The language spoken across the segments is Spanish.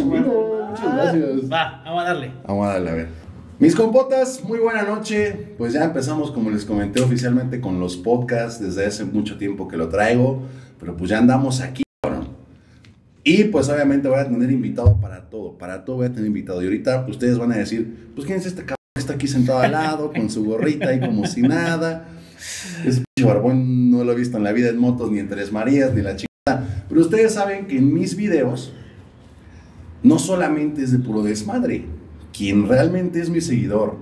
amigo. Muchas gracias. Va, vamos a darle. Vamos a darle, a ver. Mis compotas, muy buena noche. Pues ya empezamos, como les comenté, oficialmente con los podcasts. Desde hace mucho tiempo que lo traigo. Pero pues ya andamos aquí, cabrón. Y pues obviamente voy a tener invitado para todo voy a tener invitado. Y ahorita ustedes van a decir, pues ¿quién es este cabrón que está aquí sentado al lado con su gorrita ahí como si nada? Ese pinche barbón no lo he visto en la vida en motos, ni en Tres Marías, ni la chingada. Pero ustedes saben que en mis videos no solamente es de puro desmadre. Quien realmente es mi seguidor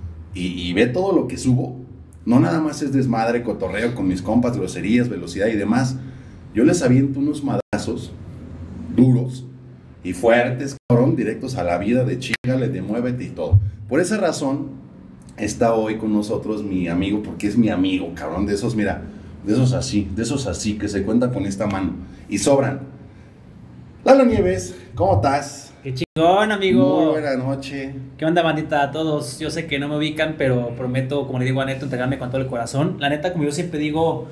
y ve todo lo que subo, no nada más es desmadre, cotorreo con mis compas, groserías, velocidad y demás. Yo les aviento unos madrazos duros y fuertes, cabrón, directos a la vida de chíngale, de muévete y todo. Por esa razón está hoy con nosotros mi amigo, porque es mi amigo, cabrón, de esos, mira, de esos así, que se cuenta con esta mano y sobran. Lalo Nieves, ¿cómo estás? Qué chingón, amigo. Muy buena noche. ¿Qué onda, bandita? A todos. Yo sé que no me ubican, pero prometo, como le digo a Neto, entregarme con todo el corazón. La neta, como yo siempre digo,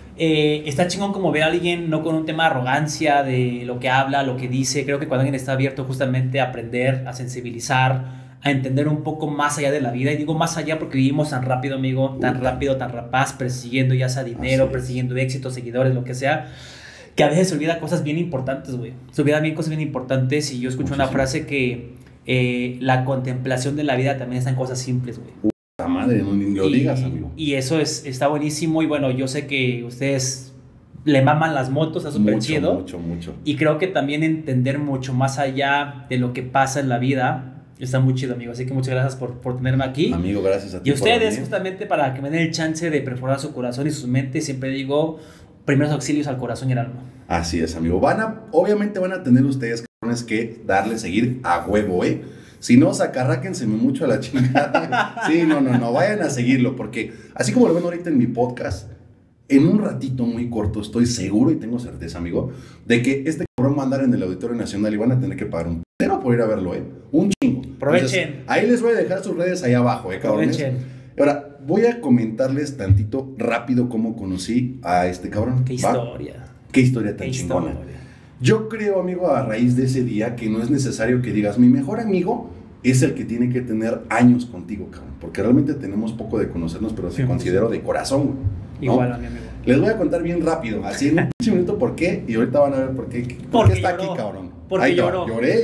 está chingón como ver a alguien no con un tema de arrogancia de lo que habla, lo que dice. Creo que cuando alguien está abierto justamente a aprender, a sensibilizar, a entender un poco más allá de la vida, y digo más allá porque vivimos tan rápido, amigo, tan rápido, tan rapaz, persiguiendo ya sea dinero, persiguiendo éxito, seguidores, lo que sea, que a veces se olvida cosas bien importantes, güey. Se olvidan bien cosas bien importantes, y yo escucho una frase que la contemplación de la vida también está en cosas simples, güey. Puta madre, no ni lo digas, amigo. Y eso está buenísimo, y bueno, yo sé que ustedes le maman las motos, está súper chido. Mucho. Y creo que también entender mucho más allá de lo que pasa en la vida está muy chido, amigo. Así que muchas gracias por tenerme aquí. Amigo, gracias a ti. Y ustedes, justamente para que me den el chance de perforar su corazón y su mente, siempre digo, primeros auxilios al corazón y al alma. Así es, amigo. Obviamente van a tener ustedes, cabrones, que darle seguir a huevo, ¿eh? Si no, sacarráquenseme mucho a la chingada. Sí, no, vayan a seguirlo, porque así como lo ven ahorita en mi podcast, en un ratito muy corto estoy seguro y tengo certeza, amigo, de que este cabrón va a andar en el Auditorio Nacional y van a tener que pagar un pero por ir a verlo, un chingo. Aprovechen. Entonces, ahí les voy a dejar sus redes ahí abajo, cabrones. Aprovechen. Ahora, voy a comentarles tantito rápido cómo conocí a este cabrón. Qué historia. Qué historia tan chingona. Yo creo, amigo, a raíz de ese día, que no es necesario que digas, mi mejor amigo es el que tiene que tener años contigo, cabrón. Porque realmente tenemos poco de conocernos, pero te considero de corazón, güey, ¿no? Igual a mi amigo. Les voy a contar bien rápido, así en un minuto por qué, y ahorita van a ver por qué está aquí, cabrón. Porque lloró. Lloré.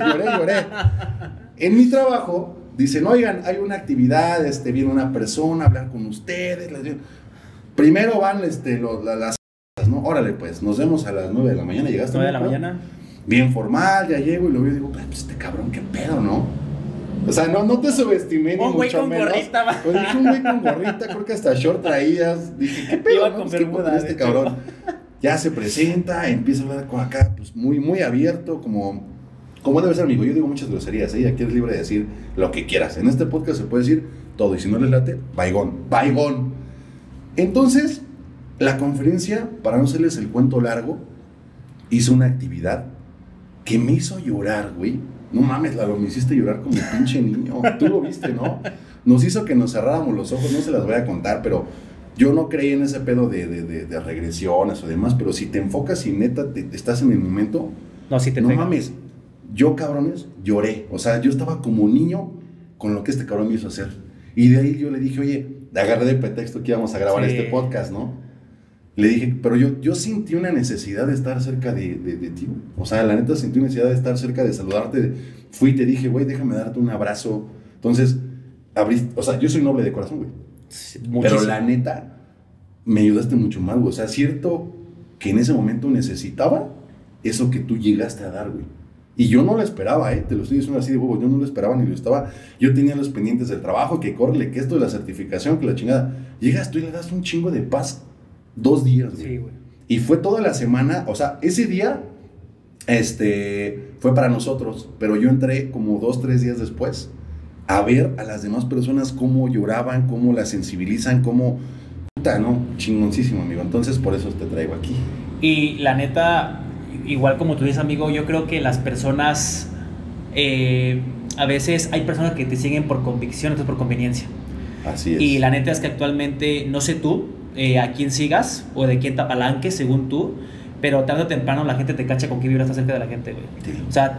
En mi trabajo, dicen, oigan, hay una actividad, viene una persona a hablar con ustedes. Primero van las ¿no? Órale, pues, nos vemos a las 9 de la mañana. ¿Llegaste? 9 de la mañana. Bien formal, ya llego y lo veo y digo, pues este cabrón, qué pedo, ¿no? O sea, no te subestimé ni mucho menos. Gorrita, pues dije, un güey con gorrita, creo que hasta short traías. Dije, ¿qué pedo? Iba ¿no? con Pues, ¿qué pedo con este cabrón? Ya se presenta, empieza a hablar con acá, pues muy abierto, como debe ser, amigo. Yo digo muchas groserías, ¿eh? Aquí eres libre de decir lo que quieras. En este podcast se puede decir todo, y si no les late, baigón. Entonces, la conferencia, para no hacerles el cuento largo, hizo una actividad que me hizo llorar, güey. No mames, Lalo, me hiciste llorar como un pinche niño. Tú lo viste, ¿no? Nos hizo que nos cerráramos los ojos, no se las voy a contar, pero yo no creí en ese pedo de regresiones o demás, pero si te enfocas y neta estás en el momento, no mames, yo, cabrones, lloré. O sea, yo estaba como niño con lo que este cabrón me hizo hacer. Y de ahí yo le dije, oye, agarré de pretexto que íbamos a grabar este podcast, ¿no? Le dije, pero yo sentí una necesidad de estar cerca de ti. O sea, la neta sentí una necesidad de estar cerca, de saludarte. Fui y te dije, güey, déjame darte un abrazo. Entonces, o sea, yo soy noble de corazón, güey. Sí, pero la neta, me ayudaste mucho más, güey. O sea, cierto que en ese momento necesitaba eso que tú llegaste a dar, güey. Y yo no lo esperaba, te lo estoy diciendo así de huevo, yo no lo esperaba ni lo estaba. Yo tenía los pendientes del trabajo, que córrele, que esto de la certificación, que la chingada. Llegas tú y le das un chingo de paz 2 días, güey. Sí, güey. Y fue toda la semana, o sea, ese día fue para nosotros, pero yo entré como 2-3 días después a ver a las demás personas cómo lloraban, cómo las sensibilizan, cómo... Puta, ¿no? Chingoncísimo, amigo. Entonces, por eso te traigo aquí. Y la neta, igual como tú dices, amigo, yo creo que las personas... a veces hay personas que te siguen por convicción, otras por conveniencia. Así es. Y la neta es que actualmente, no sé tú, a quién sigas o de quién te apalanques, según tú, pero tarde o temprano la gente te cacha con qué vibra está cerca de la gente, güey. Sí. O sea,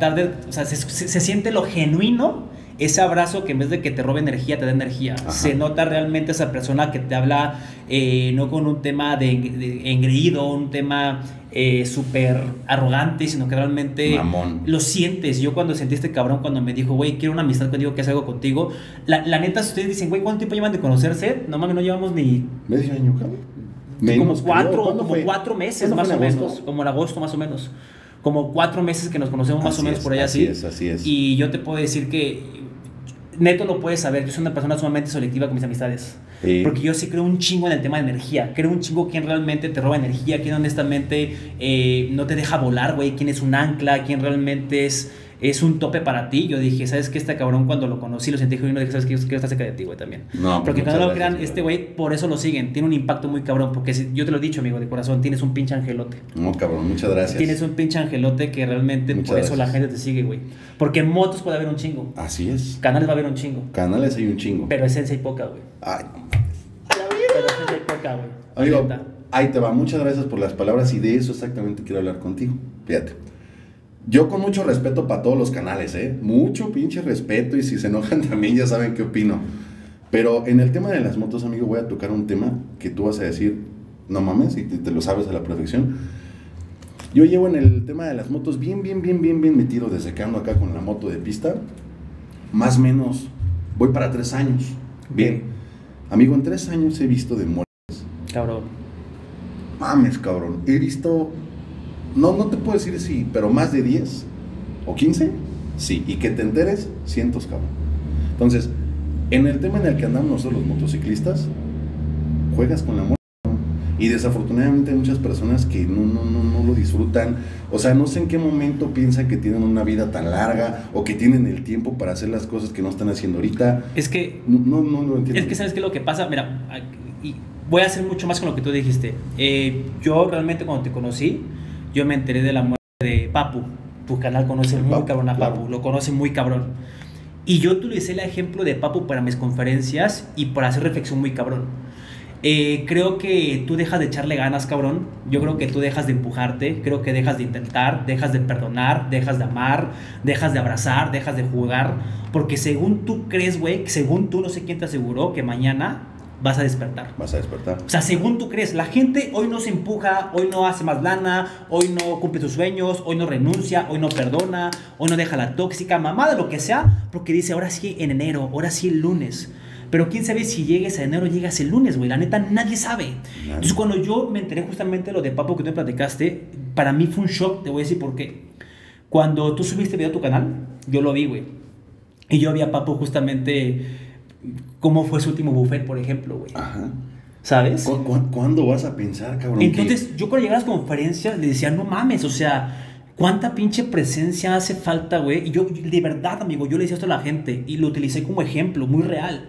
se siente lo genuino, ese abrazo que en vez de que te robe energía, te da energía. Ajá. Se nota realmente esa persona que te habla no con un tema de engreído, un tema súper arrogante, sino que realmente Mamón. lo sientes. Yo cuando sentí este cabrón, cuando me dijo, güey, quiero una amistad contigo, que hacer algo contigo, la neta, si ustedes dicen, güey, ¿cuánto tiempo llevan de conocerse? No mames, no llevamos ni... ¿Medio año, cabrón? Como ¿Cuándo fue? 4 meses, ¿Cuándo más fue, o en agosto? menos. Como en agosto, más o menos. Como 4 meses que nos conocemos, más o menos, por ahí así. Así es. Y yo te puedo decir que neto lo puedes saber, yo soy una persona sumamente selectiva con mis amistades. Sí. Porque yo sí creo un chingo en el tema de energía. Creo un chingo quién realmente te roba energía, quién honestamente no te deja volar, güey, quién es un ancla, quién realmente es un tope para ti. Yo dije, ¿sabes qué? Este cabrón, cuando lo conocí, lo sentí genuino, dije, ¿sabes qué? Yo quiero estar cerca de ti, güey, también. No, porque pues, cuando lo muchas crean, gracias, este güey, por eso lo siguen. Tiene un impacto muy cabrón, porque yo te lo he dicho, amigo, de corazón, tienes un pinche angelote. No, cabrón, muchas gracias. Tienes un pinche angelote que realmente Muchas por eso la gracias. gente te sigue, güey. Porque motos puede haber un chingo. Así es. Canales va a haber un chingo. Canales hay un chingo. Pero esencia hay poca, güey. Ay, no. Pero esencia hay poca, güey. Amigo, Neta. ahí te va. Muchas gracias por las palabras y de eso exactamente quiero hablar contigo. Fíjate. Yo con mucho respeto para todos los canales, mucho pinche respeto y si se enojan también ya saben qué opino. Pero en el tema de las motos, amigo, voy a tocar un tema que tú vas a decir, no mames, y te lo sabes a la perfección. Yo llevo en el tema de las motos bien metido desde que ando acá con la moto de pista. Más o menos, voy para 3 años. Bien. Amigo, en 3 años he visto de muertes. Cabrón. Mames, cabrón. He visto, no te puedo decir sí, pero más de 10 o 15, sí. Y que te enteres, cientos, cabrón. Entonces, en el tema en el que andamos nosotros los motociclistas, juegas con la muerte. Y desafortunadamente hay muchas personas que no lo disfrutan. O sea, no sé en qué momento piensan que tienen una vida tan larga o que tienen el tiempo para hacer las cosas que no están haciendo ahorita. Es que No lo entiendo. Es que ¿sabes qué es lo que pasa? Mira, y voy a hacer mucho más con lo que tú dijiste. Yo realmente cuando te conocí, yo me enteré de la muerte de Papu. Tu canal conoce muy Papu, cabrón a Papu, claro. lo conoce muy cabrón. Y yo utilicé el ejemplo de Papu para mis conferencias y para hacer reflexión muy cabrón. Creo que tú dejas de echarle ganas, cabrón. Yo creo que tú dejas de empujarte. Creo que dejas de intentar, dejas de perdonar, dejas de amar, dejas de abrazar, dejas de jugar. Porque según tú crees, güey, según tú, no sé quién te aseguró que mañana vas a despertar. Vas a despertar. O sea, según tú crees, la gente hoy no se empuja, hoy no hace más lana, hoy no cumple sus sueños, hoy no renuncia, hoy no perdona, hoy no deja la tóxica, mamada, lo que sea, porque dice, ahora sí en enero, ahora sí el lunes. Pero quién sabe si llegues a enero o llegas el lunes, güey. La neta, nadie sabe. Entonces, cuando yo me enteré justamente de lo de Papu que tú me platicaste, para mí fue un shock, te voy a decir por qué. Cuando tú subiste video a tu canal, yo lo vi, güey. Y yo vi a Papu justamente cómo fue su último buffet, por ejemplo, güey. Ajá. ¿Sabes? ¿Cuándo vas a pensar, cabrón? Entonces, yo cuando llegué a las conferencias le decía, no mames, o sea, ¿cuánta pinche presencia hace falta, güey? Y yo, de verdad, amigo, yo le decía esto a la gente y lo utilicé como ejemplo, muy real.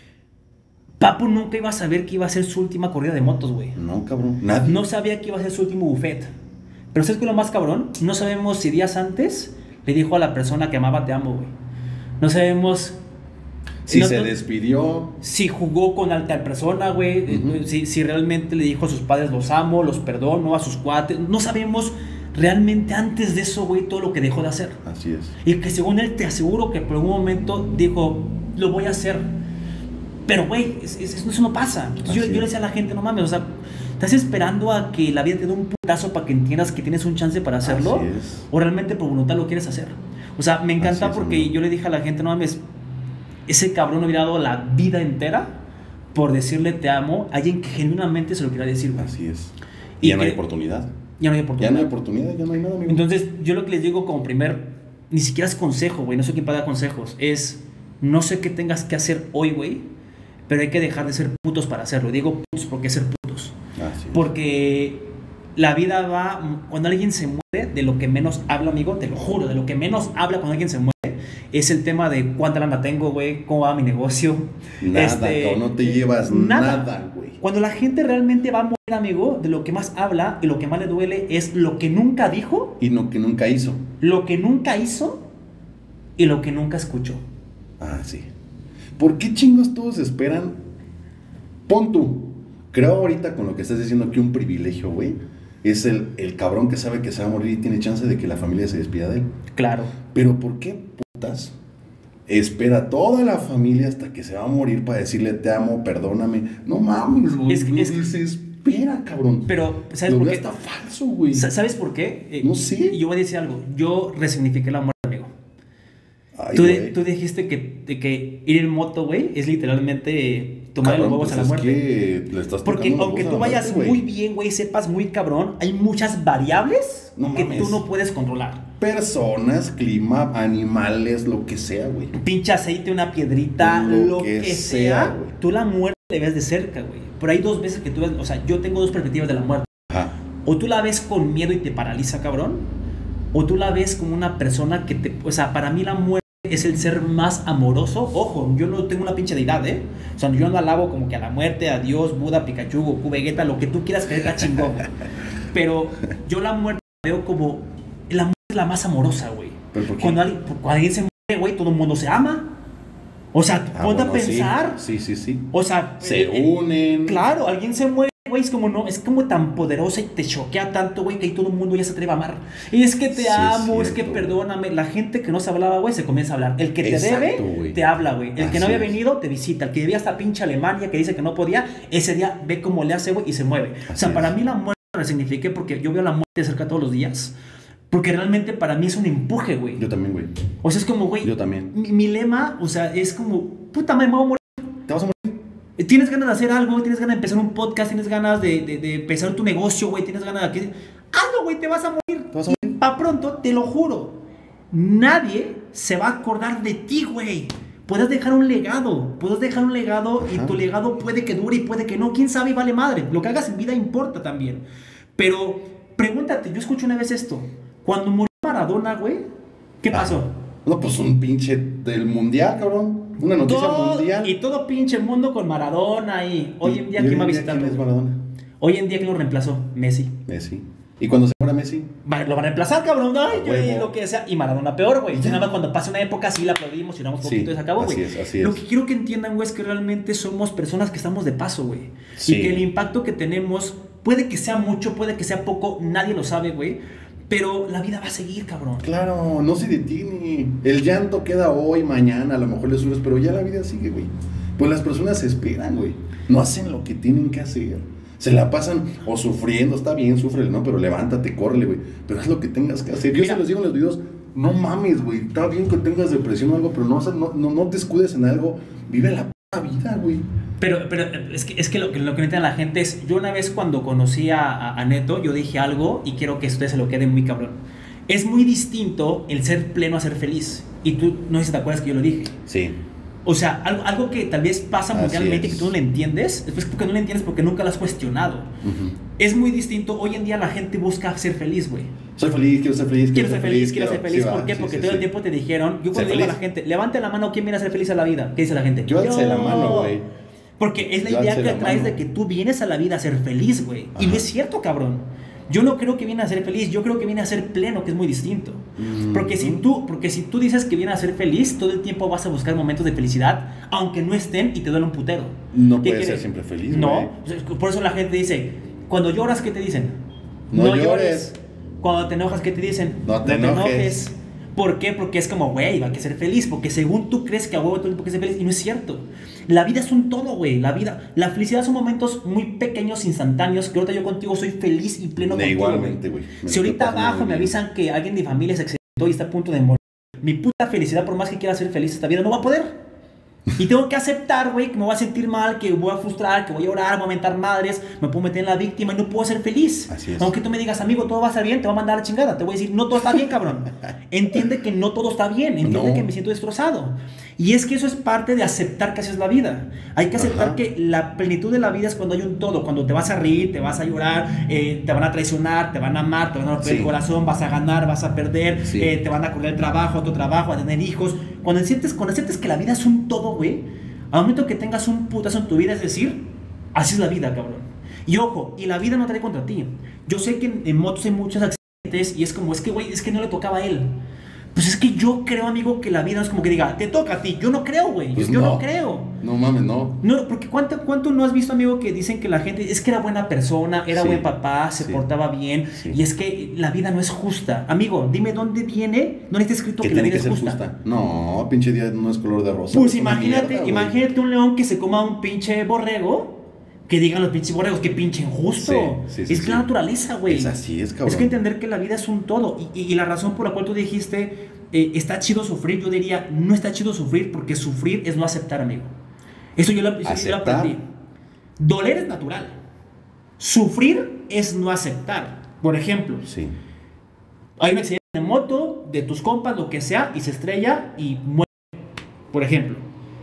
Papu nunca iba a saber que iba a ser su última corrida de motos, güey. No, cabrón, nadie. No sabía que iba a ser su último buffet. Pero ¿sabes qué es lo más cabrón? No sabemos si días antes le dijo a la persona que amaba, te amo, güey. No sabemos... Si se despidió. Si jugó con alta persona, güey. Si realmente le dijo a sus padres, los amo, los perdono, a sus cuates. No sabemos realmente antes de eso, güey, todo lo que dejó de hacer. Así es. Y que según él, te aseguro que por algún momento dijo, lo voy a hacer. Pero, güey, eso no pasa. Entonces, yo le decía a la gente, no mames, o sea, ¿estás esperando a que la vida te dé un putazo para que entiendas que tienes un chance para hacerlo? Así es. ¿O realmente por voluntad lo quieres hacer? O sea, me encanta porque amigo. yo le dije a la gente, no mames, ese cabrón hubiera dado la vida entera por decirle te amo a alguien que genuinamente se lo quiera decir, güey. Así es. Y ya no que- hay oportunidad. Ya no hay oportunidad. Ya no hay oportunidad, ya no hay nada, amigo. Entonces, yo lo que les digo como ni siquiera es consejo, güey, no sé quién para dar consejos, es, no sé qué tengas que hacer hoy, güey, pero hay que dejar de ser putos para hacerlo. Digo putos porque es ser putos. Así es. Porque la vida va, cuando alguien se muere, de lo que menos habla, amigo, te lo juro, de lo que menos habla cuando alguien se muere, es el tema de cuánta lana tengo, güey, cómo va mi negocio. Nada, cabrón, no te llevas nada, güey. Cuando la gente realmente va a morir, amigo, de lo que más habla y lo que más le duele es lo que nunca dijo, Y lo que nunca hizo. lo que nunca hizo y lo que nunca escuchó. Ah, sí. ¿Por qué chingos todos esperan? Pon tú. Creo ahorita con lo que estás diciendo que un privilegio, güey. es el cabrón que sabe que se va a morir y tiene chance de que la familia se despida de él. Claro. Pero ¿por qué putas espera toda la familia hasta que se va a morir para decirle te amo, perdóname? No mames, güey. Dices, espera, cabrón. Pero, ¿sabes por qué? Está falso, güey. ¿Sabes por qué? No sé. Yo voy a decir algo. Yo resignifiqué la muerte, amigo. Ay, Tú dijiste que ir en moto, güey, es literalmente tomar los huevos pues a la muerte. Que le estás porque aunque tú vayas muerte, muy bien, güey, sepas muy cabrón, hay muchas variables que tú no puedes controlar. Personas, clima, animales, lo que sea, güey. Pinche aceite, una piedrita, lo que sea, tú la muerte la ves de cerca, güey. Pero hay dos veces que tú ves, o sea, yo tengo dos perspectivas de la muerte. Ajá. O tú la ves con miedo y te paraliza, cabrón, o tú la ves como una persona que te... O sea, para mí la muerte es el ser más amoroso. Ojo, yo no tengo una pinche deidad, o sea, yo no alabo como que a la muerte, a Dios, Buda, Pikachu, Goku, Vegeta, lo que tú quieras creer, está chingón. Pero yo la muerte la veo como... La muerte es la más amorosa, güey. Cuando alguien se muere, güey, todo el mundo se ama. O sea, ponte a pensar. Sí. O sea, se unen. Claro, alguien se muere, güey, es como tan poderosa y te choquea tanto, güey, que ahí todo el mundo ya se atreve a amar. Y es que te amo, es que perdóname. La gente que no se hablaba, güey, se comienza a hablar. El que te debe, güey, te habla, güey. El que no había venido, te visita. El que vivía hasta pinche Alemania, que dice que no podía, ese día ve cómo le hace, güey, y se mueve. O sea, para mí la muerte la resignifiqué porque yo veo la muerte de cerca todos los días. Porque realmente para mí es un empuje, güey. Yo también, güey. O sea, es como, güey. Yo también. Mi lema, o sea, es como, puta madre, me voy a morir. ¿Te vas a morir? Tienes ganas de hacer algo, tienes ganas de empezar un podcast, tienes ganas de empezar tu negocio, güey, tienes ganas de... Hazlo, güey, te vas a morir. ¿Te vas a morir? Y pa' pronto, te lo juro, nadie se va a acordar de ti, güey. Puedes dejar un legado y tu legado puede que dure y puede que no. ¿Quién sabe? Vale madre. Lo que hagas en vida importa también. Pero pregúntate, yo escuché una vez esto. Cuando murió Maradona, güey, ¿qué pasó? No, pues un pinche del mundial, cabrón. Una noticia mundial. Y todo pinche mundo con Maradona y hoy en día ¿quién va a visitar? ¿Quién es Maradona? Hoy en día ¿quién lo reemplazó? Messi. ¿Y cuando se muera Messi? Lo van a reemplazar, cabrón. Ay, lo que sea. Y Maradona peor, güey. Nada más cuando pase una época sí la aplaudimos, lloramos un poquito y se acabó, güey. Así es. Lo que quiero que entiendan, güey, es que realmente somos personas que estamos de paso, güey. Sí. Y que el impacto que tenemos puede que sea mucho, puede que sea poco, nadie lo sabe, güey. Pero la vida va a seguir, cabrón. Claro, no se detiene. El llanto queda hoy, mañana, a lo mejor le subes, pero ya la vida sigue, güey. Pues las personas se esperan, güey. No hacen lo que tienen que hacer. Se la pasan o sufriendo, está bien, súfrele, ¿no? Pero levántate, córrele, güey. Pero haz lo que tengas que hacer. Yo se los digo en los videos, no mames, güey. Está bien que tengas depresión o algo, pero no te escudes en algo. Vive la puta vida, güey. Pero es que lo que no entiende la gente es, yo una vez cuando conocí a Neto, yo dije algo y quiero que ustedes se lo queden muy cabrón. Es muy distinto el ser pleno a ser feliz. Y tú, no sé si te acuerdas que yo lo dije. Sí. O sea, algo que tal vez pasa mundialmente que tú no lo entiendes, es porque no lo entiendes porque nunca lo has cuestionado. Es muy distinto, hoy en día la gente busca ser feliz, güey. Soy feliz, quiero ser feliz. Quiero ser feliz. ¿Por qué? Porque todo el tiempo te dijeron, yo cuando digo a la gente, levante la mano, ¿quién viene a ser feliz a la vida? ¿Qué dice la gente? Yo alcé la mano, güey. Porque es la idea que traes de que tú vienes a la vida a ser feliz, güey. Y no es cierto, cabrón. Yo no creo que viene a ser feliz, yo creo que viene a ser pleno, que es muy distinto. Porque si tú dices que viene a ser feliz, todo el tiempo vas a buscar momentos de felicidad, aunque no estén y te duele un putero. No puedes ser siempre feliz, no, por eso la gente dice, cuando lloras, ¿qué te dicen? No llores. Cuando te enojas, ¿qué te dicen? No te enojes. ¿Por qué? Porque es como, güey, va a que ser feliz. Porque según tú crees que a huevo todo el tiempo que ser feliz. Y no es cierto. La vida es un todo, güey. La felicidad son momentos muy pequeños, instantáneos. Que ahorita yo contigo soy feliz y pleno contigo. Igualmente, güey. Si ahorita abajo me avisan que alguien de mi familia se accidentó y está a punto de morir, mi puta felicidad, por más que quiera ser feliz esta vida, no va a poder. Y tengo que aceptar, güey, que me voy a sentir mal, que voy a frustrar, que voy a llorar, voy a mentar madres, me puedo meter en la víctima y no puedo ser feliz. Así es. Aunque tú me digas, amigo, todo va a estar bien, te voy a mandar a la chingada. Te voy a decir, no todo está bien, cabrón. Entiende que no todo está bien, entiende que me siento destrozado. Y es que eso es parte de aceptar que así es la vida. Hay que aceptar que la plenitud de la vida es cuando hay un todo, cuando te vas a reír, te vas a llorar, te van a traicionar, te van a amar, te van a romper el corazón, vas a ganar, vas a perder, te van a correr el trabajo, otro trabajo, a tener hijos. Cuando sientes que la vida es un todo, güey, al momento que tengas un putazo en tu vida, es decir, así es la vida, cabrón. Y ojo, y la vida no trae contra ti. Yo sé que en motos hay muchos accidentes y es como, es que, güey, es que no le tocaba a él. Pues es que yo creo, amigo, que la vida no es como que diga, te toca a ti. Yo no creo, güey. Pues yo no. no creo. No mames, no. No, porque ¿cuánto no has visto, amigo, que dicen que la gente es que era buena persona, era Sí, buen papá, se sí, portaba bien, sí. y es que la vida no es justa? Amigo, dime dónde viene, dónde está escrito que la tiene vida que es ser justa. No, pinche día no es color de rosa. Pues es una imagínate, mierda, güey. imagínate un león que se coma un pinche borrego. Que digan los pinches borregos, que pinche injusto. Sí, sí, es sí. la naturaleza, güey. Es así, es cabrón. Es que entender que la vida es un todo. Y la razón por la cual tú dijiste, está chido sufrir, yo diría, no está chido sufrir, porque sufrir es no aceptar, amigo. Eso yo lo aprendí. Doler es natural. Sufrir es no aceptar. Por ejemplo, Sí. hay un accidente de moto, de tus compas, lo que sea, y se estrella y muere. Por ejemplo.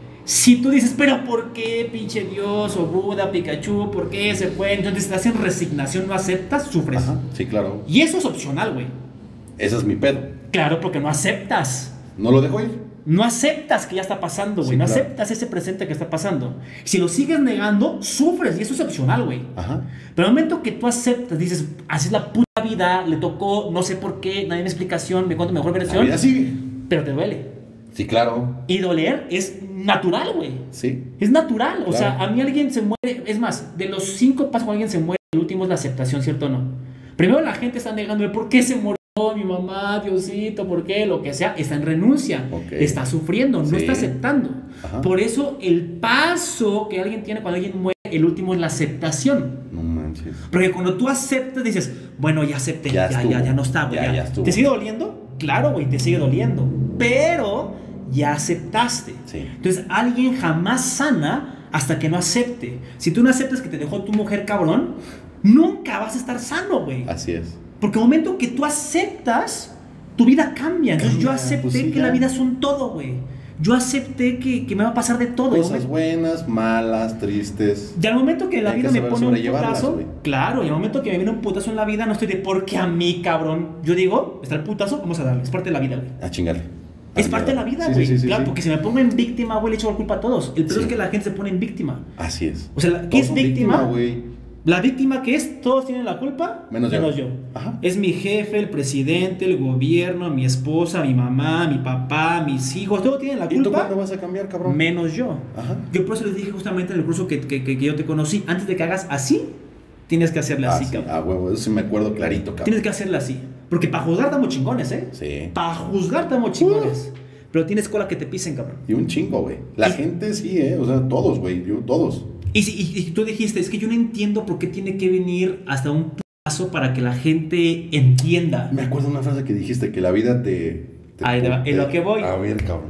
Si tú dices, pero ¿por qué, pinche Dios, o Buda, Pikachu, por qué se fue? Entonces estás en resignación, no aceptas, sufres. Ajá, sí, claro. Y eso es opcional, güey. Ese es mi pedo. Claro, porque no aceptas. No lo dejo ir. No aceptas que ya está pasando, güey. Sí, no claro. aceptas ese presente que está pasando. Si lo sigues negando, sufres. Y eso es opcional, güey. Ajá. Pero al momento que tú aceptas, dices, así es la puta vida, le tocó, no sé por qué, no hay una explicación, me cuento mejor La versión. vida sigue. Pero te duele. Sí, claro. Y doler es natural, güey. Sí. Es natural, o Claro. sea, a mí alguien se muere, es más, de los 5 pasos cuando alguien se muere, el último es la aceptación, ¿cierto o no? Primero la gente está negando el por qué se murió mi mamá, Diosito, por qué, lo que sea, está en renuncia, Ok. está sufriendo, no Sí. está aceptando. Ajá. Por eso el paso que alguien tiene cuando alguien muere, el último es la aceptación. No manches. Porque cuando tú aceptas, dices, bueno, ya acepté, Ya ya estuvo. no está, güey. Ya estuvo. ¿Te sigue doliendo? Claro, güey, te sigue doliendo. Pero ya aceptaste. Sí. Entonces, alguien jamás sana hasta que no acepte. Si tú no aceptas que te dejó tu mujer cabrón, nunca vas a estar sano, güey. Así es. Porque el momento que tú aceptas, tu vida cambia. Entonces, yo Cambia, acepté pues sí, que ya. la vida es un todo, güey. Yo acepté que me va a pasar de todo. Cosas buenas, malas, tristes. Y al momento que la Hay vida que me saber pone un sobrellevarlas, putazo, güey. claro, y al momento que me viene un putazo en la vida, no estoy de ¿por qué a mí, cabrón? Yo digo, está el putazo, vamos a darle, es parte de la vida, güey. A chingarle. Es parte de la vida, Sí, güey. sí, sí, Claro, sí. porque si me pongo en víctima, güey, le echo la culpa a todos. El peor Sí. es que la gente se pone en víctima. Así es. O sea, ¿qué Todos es son víctima? güey. La víctima que es, todos tienen la culpa, Menos yo. Ajá. Es mi jefe, el presidente, el gobierno, mi esposa, mi mamá, mi papá, mis hijos, todos tienen la ¿Y tú culpa, cuándo vas a cambiar, cabrón? menos yo. Ajá. Yo por eso les dije justamente en el curso que yo te conocí, antes de que hagas así, tienes que hacerle así, sí. cabrón. Ah, huevo, eso sí me acuerdo clarito, cabrón. Tienes que hacerle así. Porque para juzgar estamos chingones, ¿eh? Sí. Para juzgar estamos chingones. Pero tienes cola que te pisen, cabrón. Y un chingo, güey. La Y- gente sí, o sea, todos, güey. Todos. Y tú dijiste, es que yo no entiendo por qué tiene que venir hasta un paso para que la gente entienda. Me acuerdo una frase que dijiste, que la vida te Ahí te va, en lo que voy. A ver, cabrón.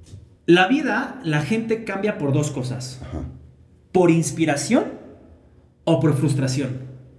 La vida, la gente cambia por dos cosas. Ajá. Por inspiración o por frustración.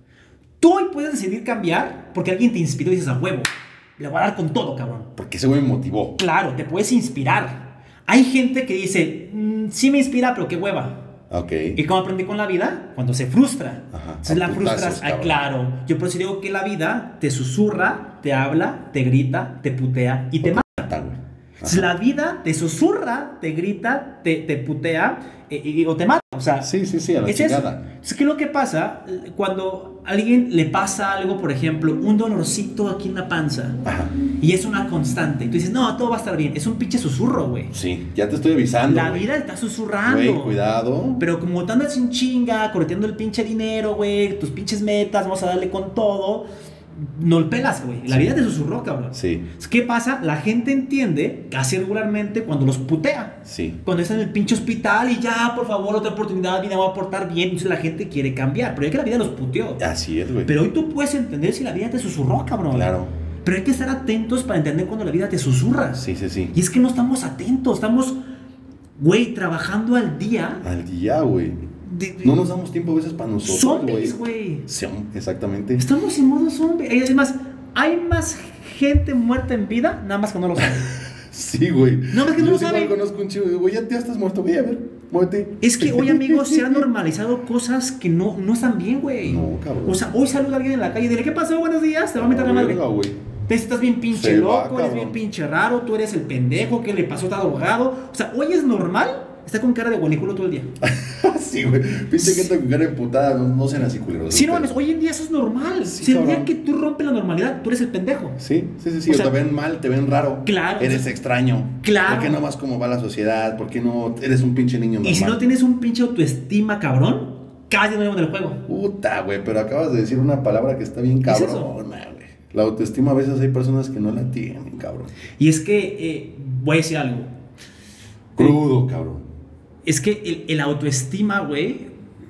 Tú hoy puedes decidir cambiar porque alguien te inspiró y dices, a huevo, le voy a dar con todo, cabrón. Porque ese güey me motivó. Claro, te puedes inspirar. Hay gente que dice, sí me inspira, pero qué hueva. Ok. ¿Y cómo aprendí con la vida? Cuando se frustra. Ajá, Entonces a la putazos, frustras, cabrón. claro. Yo por eso digo que la vida te susurra, te habla, te grita, te putea y te mata. Mata, güey. Entonces, la vida te susurra, te grita, te putea o te mata. O sea, Sí, a la es eso. chingada. Entonces, ¿qué es lo que pasa? Cuando a alguien le pasa algo, por ejemplo, un dolorcito aquí en la panza, Ajá. y es una constante, y tú dices, no, todo va a estar bien. Es un pinche susurro, güey. Sí, ya te estoy avisando, La güey. vida está susurrando. Güey, cuidado. Pero como te andas sin chinga, correteando el pinche dinero, güey, tus pinches metas, vamos a darle con todo, no lo pelas, güey. La Sí. vida te susurró, cabrón. Sí, ¿Qué pasa? La gente entiende casi regularmente cuando los putea. sí. Cuando están en el pinche hospital y ya, por favor, otra oportunidad, vida va a portar bien. Entonces la gente quiere cambiar, pero es que la vida los puteó. Así es, güey. Pero hoy tú puedes entender si la vida te susurró, cabrón. Claro. Pero hay que estar atentos para entender cuando la vida te susurra. Sí. Y es que no estamos atentos, estamos, güey, trabajando al día. Al día, güey. No nos damos tiempo a veces para nosotros, Zombies, güey. Sí, exactamente. Estamos en modo zombie. Es más, hay más gente muerta en vida, nada más que no lo sabe. Sí, güey. No, es que no Yo lo igual sabe. conozco un chico, güey, ya estás muerto, güey, a ver, muévete. Es que hoy, amigos, se han normalizado cosas que no están bien, güey. No, cabrón. O sea, hoy saluda a alguien en la calle y dile, ¿qué pasó? Buenos días, te va a meter la madre. Verga, güey. Estás bien pinche Se va, loco, eres cabrón. bien pinche raro, tú eres el pendejo, ¿qué le pasó? Está drogado. O sea, hoy es normal está con cara de guaniculo todo el día. Sí, güey. Pinche gente con cara emputada, no sean así culeros. Sí, no mames, hoy en día eso es normal. Sí, Si el día cabrón. que tú rompes la normalidad, tú eres el pendejo. Sí. O O sea, te ven mal, te ven raro. Claro. Eres extraño. Claro. ¿Por qué no vas como va la sociedad? ¿Por qué no eres un pinche niño normal? Y si no tienes un pinche autoestima, cabrón, casi no del juego. Puta, güey, pero acabas de decir una palabra que está bien ¿Qué es eso? cabrona, güey. La autoestima a veces hay personas que no la tienen, cabrón. Y es que, voy a decir algo. Crudo, cabrón. Es que el autoestima, güey,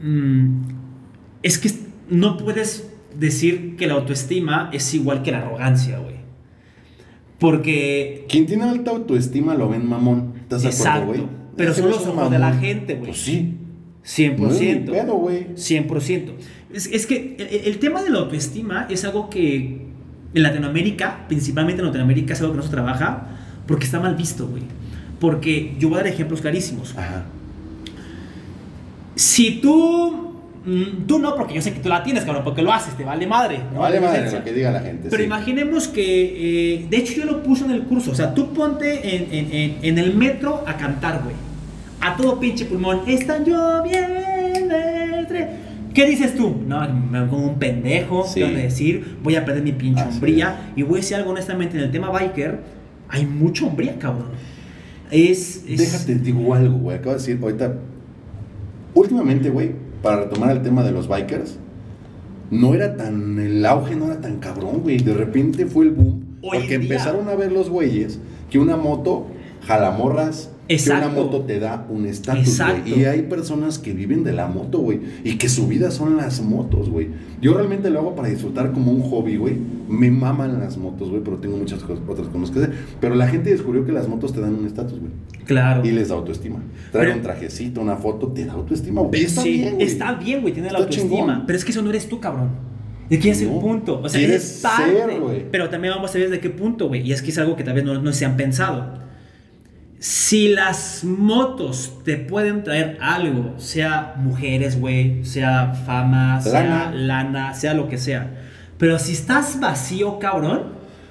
es que no puedes decir que la autoestima es igual que la arrogancia, güey. Porque... Quien tiene alta autoestima lo ven mamón. ¿Estás de acuerdo, güey? Pero Ese son no los es un ojos de la mamón. gente, güey. Pues sí. 100%. No es mi pedo, güey. 100%. Es que el tema de la autoestima es algo que en Latinoamérica, principalmente en Latinoamérica, es algo que no se trabaja porque está mal visto, güey. Porque yo voy a dar ejemplos clarísimos. Ajá. Si tú no, porque yo sé que tú la tienes, cabrón, porque lo haces, te vale madre. ¿no? Vale La madre evidencia. lo que diga la gente. Pero sí. imaginemos que, de hecho yo lo puse en el curso, o sea, tú ponte en el metro a cantar, güey. A todo pinche pulmón, están lloviendo el tren. ¿Qué dices tú? No, me hago como un pendejo, Sí. ¿qué van a decir? Voy a perder mi pinche Así hombría. Y voy a decir algo honestamente, en el tema biker, hay mucha hombría, cabrón. Déjate, digo algo, güey. Acabo de decir ahorita. Últimamente, güey, para retomar el tema de los bikers, no era tan. El auge no era tan cabrón, güey. De repente fue el boom. Hoy Porque en día. empezaron a ver los güeyes que una moto jala morras. Exacto. Que una moto te da un estatus, Exacto. güey. Y hay personas que viven de la moto, güey. Y que su vida son las motos, güey. Yo realmente lo hago para disfrutar como un hobby, güey. Me maman las motos, güey, pero tengo muchas otras cosas que hacer. Pero la gente descubrió que las motos te dan un estatus, güey. Claro. Y les da autoestima. Traer Pero- un trajecito, una foto, te da autoestima, güey. Está Sí, bien, güey. está bien, güey, tiene la Está autoestima. chingón. Pero es que eso no eres tú, cabrón. Es que es el No, punto. O sea, quieres es parte. ser, güey. Pero también vamos a ver desde qué punto, güey. Y es que es algo que tal vez no se han pensado. Si las motos te pueden traer algo, sea mujeres, güey, sea fama, sea lana, sea lo que sea. Pero si estás vacío, cabrón,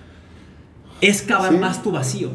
es cavar Sí. más tu vacío.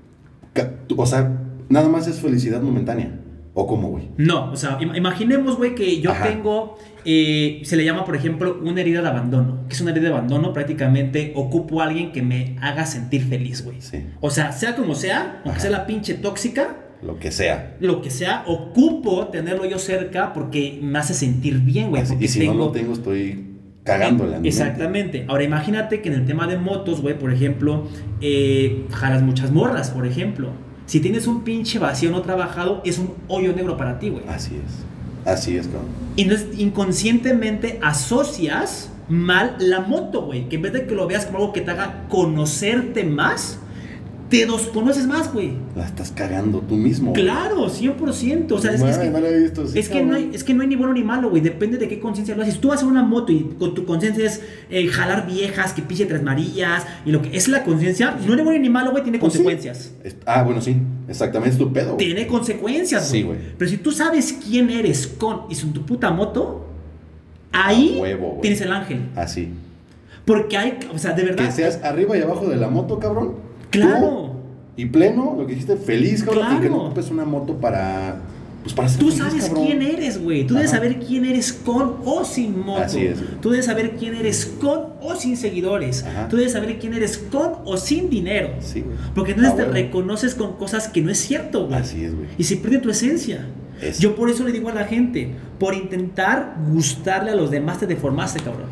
O sea, nada más es felicidad momentánea. ¿O cómo, güey? No, o sea, imaginemos, güey, que yo Ajá. tengo, se le llama, por ejemplo, una herida de abandono. ¿Qué es una herida de abandono? Prácticamente ocupo a alguien que me haga sentir feliz, güey. Sí. O sea como sea, aunque Ajá. sea la pinche tóxica, Lo que sea. lo que sea, ocupo tenerlo yo cerca porque me hace sentir bien, güey. Así, porque y si no lo tengo, estoy cagándola. en mi mente. Exactamente. Ahora imagínate que en el tema de motos, güey, por ejemplo, jalas muchas morras, por ejemplo. Si tienes un pinche vacío no trabajado, es un hoyo negro para ti, güey. Así es, cabrón. Y no es, inconscientemente asocias mal la moto, güey. Que en vez de que lo veas como algo que te haga conocerte más, te conoces más, güey. La estás cagando tú mismo. Claro, 100%. O sea, No lo he visto así, es que no hay ni bueno ni malo, güey. Depende de qué conciencia lo haces. Si tú vas a una moto y con tu conciencia es jalar viejas, que pinche tres marillas, y lo que es la conciencia, no es bueno ni malo, güey, tiene Pues sí. consecuencias. Bueno, sí. Exactamente, es tu pedo, güey. Tiene consecuencias, Sí, güey. Pero si tú sabes quién eres con y sin tu puta moto, ahí A huevo, güey. tienes el ángel. Así. Porque hay, o sea, de verdad. Que seas arriba y abajo de la moto, cabrón. Claro. Tú, y pleno, lo que dijiste, feliz, cabrón. Claro. Y que no ocupes una moto para. Pues para ser Tú feliz, sabes cabrón. quién eres, güey. Tú debes Ajá. saber quién eres con o sin moto. Así es, güey. Tú debes saber quién eres con o sin seguidores. Ajá. Tú debes saber quién eres con o sin dinero. Sí, güey. Porque entonces Ah, te huevo. reconoces con cosas que no es cierto, güey. Así es, güey. Y se pierde tu esencia. Eso. Yo por eso le digo a la gente, por intentar gustarle a los demás te deformaste, cabrón.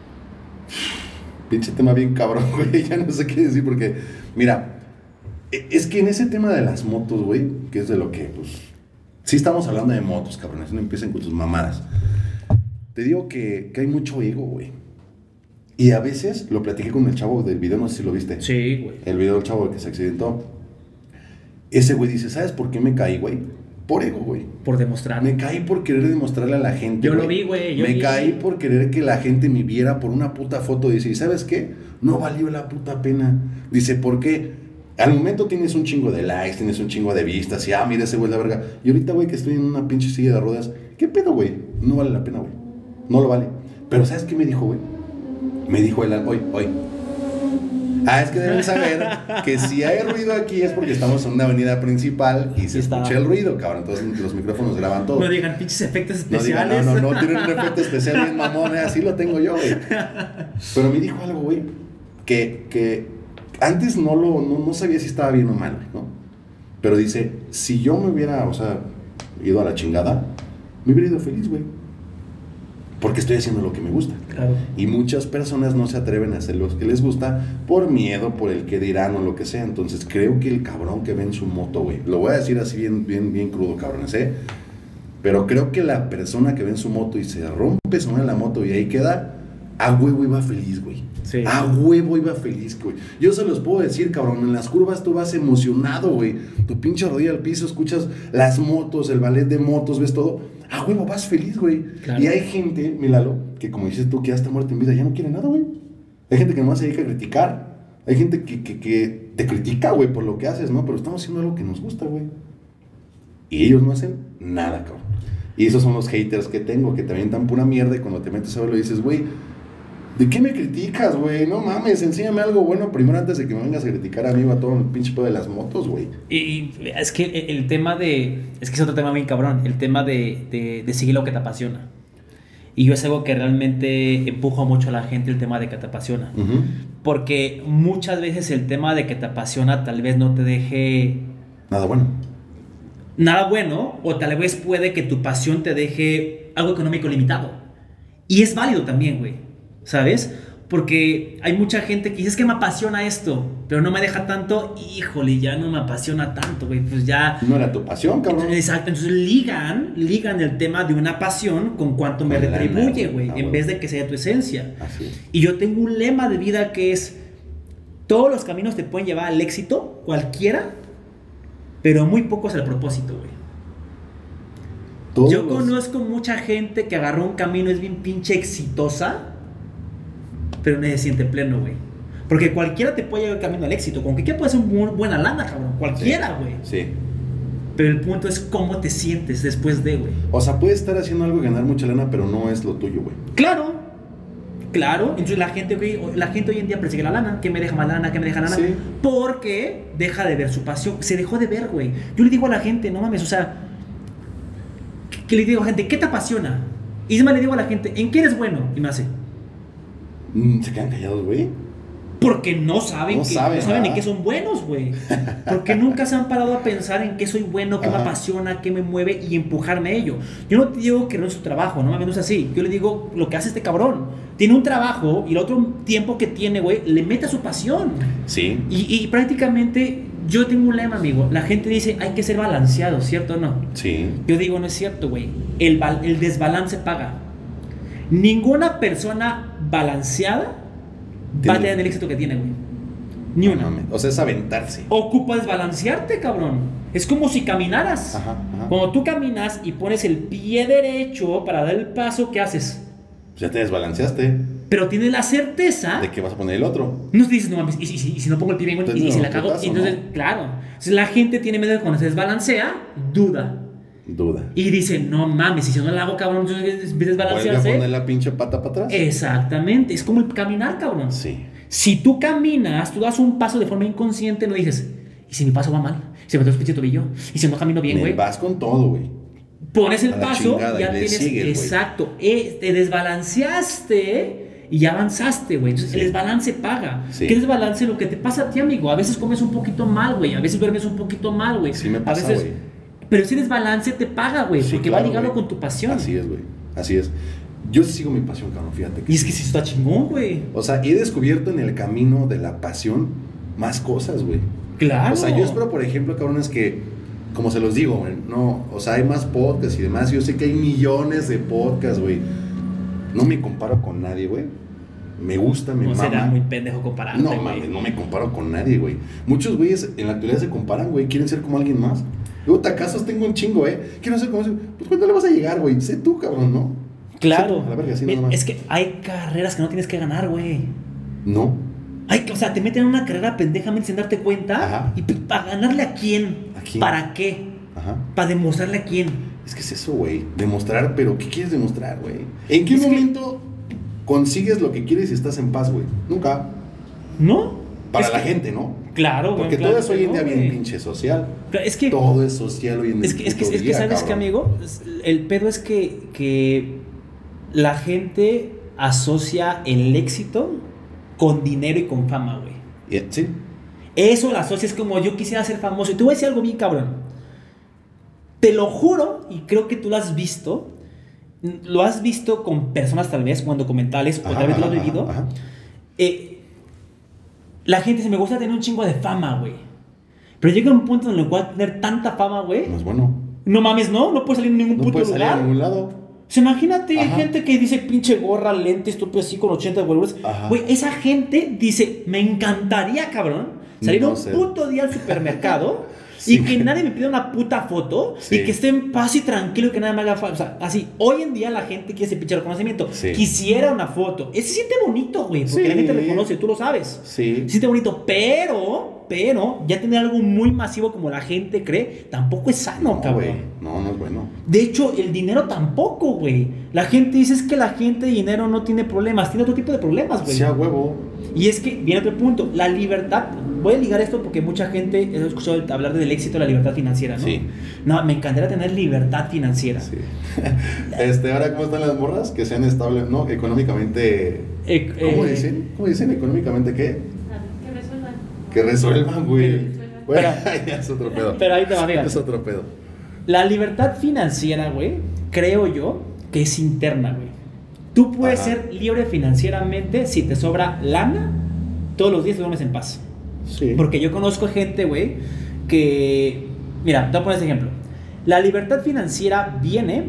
Pinche tema bien cabrón, güey. Ya no sé qué decir porque, mira, es que en ese tema de las motos, güey, que es de lo que, pues, sí estamos hablando de motos, cabrones. No empiecen con tus mamadas. Te digo que hay mucho ego, güey. Y a veces, lo platiqué con el chavo del video, no sé si lo viste. Sí, güey. El video del chavo que se accidentó. Ese güey dice, ¿sabes por qué me caí, güey? Por ego, güey. Por demostrar. Me caí por querer demostrarle a la gente. Yo lo vi, güey, yo Me vi. caí por querer que la gente me viera por una puta foto. Dice, ¿y sabes qué? No valió la puta pena. Dice, ¿por qué? Al momento tienes un chingo de likes, tienes un chingo de vistas. Y, mira, ese güey es la verga. Y ahorita, güey, que estoy en una pinche silla de ruedas. ¿Qué pedo, güey? No vale la pena, güey. No lo vale. Pero ¿sabes qué me dijo, güey? Me dijo él hoy. Es que deben saber que si hay ruido aquí es porque estamos en una avenida principal y se escucha el ruido, cabrón. Entonces los micrófonos graban todo. No digan pinches efectos especiales. No, tienen un efecto especial bien mamón, así lo tengo yo, güey. Pero me dijo algo, güey, que antes no sabía si estaba bien o mal, güey, ¿no? Pero dice, si yo me hubiera, ido a la chingada, me hubiera ido feliz, güey. Porque estoy haciendo lo que me gusta. Claro. Y muchas personas no se atreven a hacer lo que les gusta por miedo, por el que dirán o lo que sea. Entonces creo que el cabrón que ve en su moto, güey, lo voy a decir así bien crudo, cabrones, pero creo que la persona que ve en su moto y se rompe su mano en la moto y ahí queda, a huevo iba feliz, güey. Sí. A huevo iba feliz, güey. Yo se los puedo decir, cabrón, en las curvas tú vas emocionado, güey. Tu pinche rodilla al piso, escuchas las motos, el ballet de motos, ves todo. A huevo vas feliz, güey. Claro. Y hay gente, Milalo, que como dices tú, que ya está muerta en vida, ya no quiere nada, güey. Hay gente que nomás se dedica a criticar. Hay gente que te critica, güey, por lo que haces, ¿no? Pero estamos haciendo algo que nos gusta, güey. Y ellos no hacen nada, cabrón. Y esos son los haters que tengo, que también dan pura mierda y cuando te metes a verlo dices, güey, ¿de qué me criticas, güey? No mames, enséñame algo bueno primero antes de que me vengas a criticar a mí o a todo el pinche pedo de las motos, güey. Y es que el tema de... Es que es otro tema bien cabrón. El tema de seguir lo que te apasiona. Y yo es algo que realmente empujo mucho a la gente, el tema de que te apasiona. Uh-huh. Porque muchas veces el tema de que te apasiona tal vez no te deje... Nada bueno. Nada bueno, o tal vez puede que tu pasión te deje algo económico limitado. Y es válido también, güey. ¿Sabes? Porque hay mucha gente que dice, es que me apasiona esto, pero no me deja tanto, híjole, ya no me apasiona tanto, güey, pues ya... No era tu pasión, cabrón. Exacto, entonces ligan el tema de una pasión con cuánto me retribuye, güey, en vez de que sea tu esencia. Así es. Y yo tengo un lema de vida que es, todos los caminos te pueden llevar al éxito, cualquiera, pero muy pocos al propósito, güey. Yo conozco mucha gente que agarró un camino, es bien pinche exitosa, pero no se siente pleno, güey. Porque cualquiera te puede llevar el camino al éxito. Con que puede ser una buena lana, cabrón. Cualquiera, güey. Sí. Pero el punto es cómo te sientes después de, güey. O sea, puedes estar haciendo algo y ganar mucha lana, pero no es lo tuyo, güey. Claro. Entonces la gente hoy en día persigue la lana. ¿Qué me deja más lana? ¿Qué me deja lana? Sí. Porque deja de ver su pasión. Se dejó de ver, güey. Yo le digo a la gente, no mames, o sea... Que le digo a la gente, ¿qué te apasiona? Y encima le digo a la gente, ¿en qué eres bueno? Y me hace... Se quedan callados, güey. Porque no saben en qué son buenos, güey. Porque nunca se han parado a pensar en qué soy bueno, qué me apasiona, qué me mueve y empujarme a ello. Yo no te digo que no es su trabajo, no es así. Yo le digo lo que hace este cabrón. Tiene un trabajo y el otro tiempo que tiene, güey, le mete a su pasión. Sí. Y prácticamente yo tengo un lema, amigo. La gente dice, hay que ser balanceado, ¿cierto o no? Sí. Yo digo, no es cierto, güey. El desbalance paga. Ninguna persona balanceada va a tener el éxito que tiene, güey. Ni una. O sea, es aventarse. Ocupa desbalancearte, cabrón. Es como si caminaras. Ajá. Cuando tú caminas y pones el pie derecho para dar el paso, ¿qué haces? Ya te desbalanceaste. Pero tienes la certeza de que vas a poner el otro. No te dices, no mames, y si no pongo el pie bien, y si la cago. Entonces, ¿no? Claro. Entonces la gente tiene miedo de cuando se desbalancea, duda. Y dice, no mames, y si no la hago, cabrón, entonces desbalancearse. ¿Vuelve a poner la pinche pata para atrás? Exactamente, es como el caminar, cabrón. Sí. Si tú caminas, tú das un paso de forma inconsciente, no dices, ¿y si mi paso va mal? ¿Y si me toco el tobillo? ¿Y si no camino bien, güey? Vas con todo, güey. Pones el paso, ya tienes. Sigues, exacto, te desbalanceaste y ya avanzaste, güey. Entonces el desbalance paga. Sí. ¿Qué desbalance? Lo que te pasa a ti, amigo. A veces comes un poquito mal, güey. A veces duermes un poquito mal, güey. Sí me pasa, a veces, güey. Pero ese desbalance te paga, güey, sí, porque claro, va ligado con tu pasión. Así es, güey. Así es. Yo sí sigo mi pasión, cabrón, fíjate. Y es que sí está chingón, güey. O sea, he descubierto en el camino de la pasión más cosas, güey. Claro. O sea, yo espero, por ejemplo, cabrones, que, como se los digo, güey, no, o sea, hay más podcasts y demás. Yo sé que hay millones de podcasts, güey. No me comparo con nadie, güey. Me gusta, me mama. Será muy pendejo compararte, no, mames, no me comparo con nadie, güey. Muchos güeyes en la actualidad se comparan, güey. Quieren ser como alguien más. Yo, tacasos tengo un chingo, quiero ser como ese. Pues, ¿cuándo le vas a llegar, güey? Sé tú, cabrón, ¿no? Claro. A la verga, así nada más. Es que hay carreras que no tienes que ganar, güey. No. O sea, te meten en una carrera pendejamente sin darte cuenta. Ajá. ¿Y para ganarle a quién? ¿A quién? ¿Para qué? Ajá. Para demostrarle a quién. Es que es eso, güey. Demostrar, pero ¿qué quieres demostrar, güey? ¿En qué momento consigues lo que quieres y estás en paz, güey? Nunca. ¿No? Para la gente, ¿no? Claro, porque claro, todo es hoy en día bien güey. pinche social. Es que, todo es social hoy en día. es que ¿sabes qué, amigo? El pedo es que la gente asocia el éxito con dinero y con fama, güey. Sí. Eso la asocia, es como yo quisiera ser famoso. Y te voy a decir algo bien cabrón. Te lo juro, y creo que tú lo has visto con personas tal vez, o en documentales, o tal vez tú lo has vivido. La gente dice, me gusta tener un chingo de fama, güey. Pero llega un punto en el cual tener tanta fama, güey. No es bueno. No mames, no puedes salir en ningún puto lugar. No puedes salir a ningún lado. O sea, imagínate gente que dice pinche gorra, lentes, estúpido así con 80 huevos. Güey, esa gente dice, me encantaría, cabrón, salir un puto día al supermercado y que nadie me pida una puta foto y que esté en paz y tranquilo y que nadie me haga falta. O sea, así, hoy en día la gente quiere ese pinche reconocimiento. Quisiera una foto. Se siente bonito, güey, porque la gente reconoce, tú lo sabes. Se siente bonito, pero ya tener algo muy masivo como la gente cree, tampoco es sano, cabrón. Wey. No es bueno. De hecho, el dinero tampoco, güey. La gente dice, es que la gente de dinero no tiene problemas, tiene otro tipo de problemas, güey. Sí, a huevo. Y es que viene otro punto, la libertad. Voy a ligar esto porque mucha gente he escuchado hablar del éxito de la libertad financiera, ¿no? Sí. No, me encantaría tener libertad financiera. Sí. Ahora, ¿cómo están las morras? Que sean estables, ¿no? Económicamente. ¿Cómo dicen? ¿Cómo dicen? ¿Económicamente qué? Que resuelvan, güey. Bueno, es otro pedo. Pero ahí te va, mira. Es otro pedo. La libertad financiera, güey, creo yo que es interna, güey. Tú puedes ser libre financieramente si te sobra lana, todos los días te duermes en paz. Sí. Porque yo conozco gente, güey, que... Mira, te voy a poner este ejemplo. La libertad financiera viene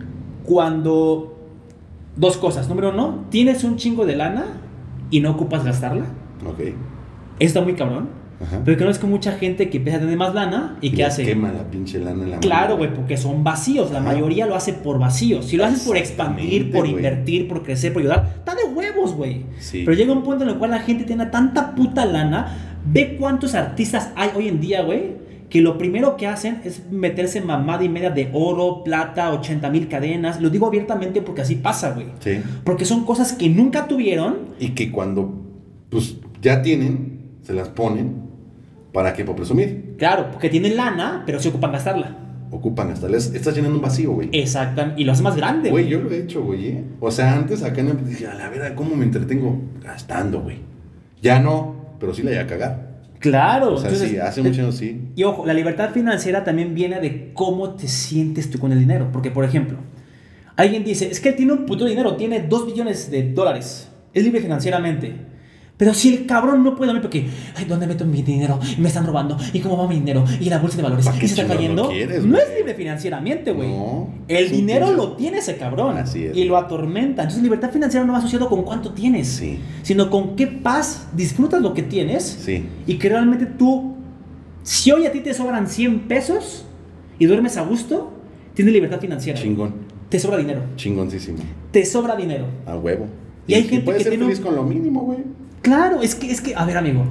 cuando... Dos cosas. Número uno, tienes un chingo de lana y no ocupas gastarla. Ok. Está muy cabrón. Pero conozco mucha gente que empieza a tener más lana y que hace... quema la pinche lana en la mano. Claro, güey, porque son vacíos. La mayoría lo hace por vacíos. Si lo haces por expandir, por invertir, por crecer, por ayudar, está de huevos, güey. Sí. Pero llega un punto en el cual la gente tiene tanta puta lana. Ve cuántos artistas hay hoy en día, güey, que lo primero que hacen es meterse mamada y media de oro, plata, 80,000 cadenas. Lo digo abiertamente porque así pasa, güey. Sí. Porque son cosas que nunca tuvieron. Y que cuando pues ya tienen, se las ponen. ¿Para qué? Para presumir. Claro, porque tienen lana, pero se ocupan gastarla. Ocupan gastarla. Estás llenando un vacío, güey. Exactamente. Y lo hace más grande, güey. Yo lo he hecho, güey. O sea, antes acá no dije, a la verdad, ¿cómo me entretengo? Gastando, güey. Ya no, pero sí la iba a cagar. Claro. O sea, entonces, sí, hace mucho años sí. Y ojo, la libertad financiera también viene de cómo te sientes tú con el dinero. Porque, por ejemplo, alguien dice, es que él tiene un puto dinero, tiene 2 billones de dólares. Es libre financieramente. Pero si el cabrón no puede dormir porque, ay, ¿dónde meto mi dinero? Me están robando. ¿Y cómo va mi dinero? ¿Y la bolsa de valores? ¿Y se está cayendo? No es libre financieramente, güey. No, el dinero lo tiene ese cabrón. Así es. Y lo atormenta. Entonces, libertad financiera no va asociado con cuánto tienes, sino con qué paz disfrutas lo que tienes. Y que realmente tú, si hoy a ti te sobran 100 pesos y duermes a gusto, tienes libertad financiera. Chingón. Te sobra dinero. Chingoncísimo. Te sobra dinero. A huevo. Y hay gente puede que ser tiene feliz con lo mínimo, güey. Claro, es que, a ver, amigo.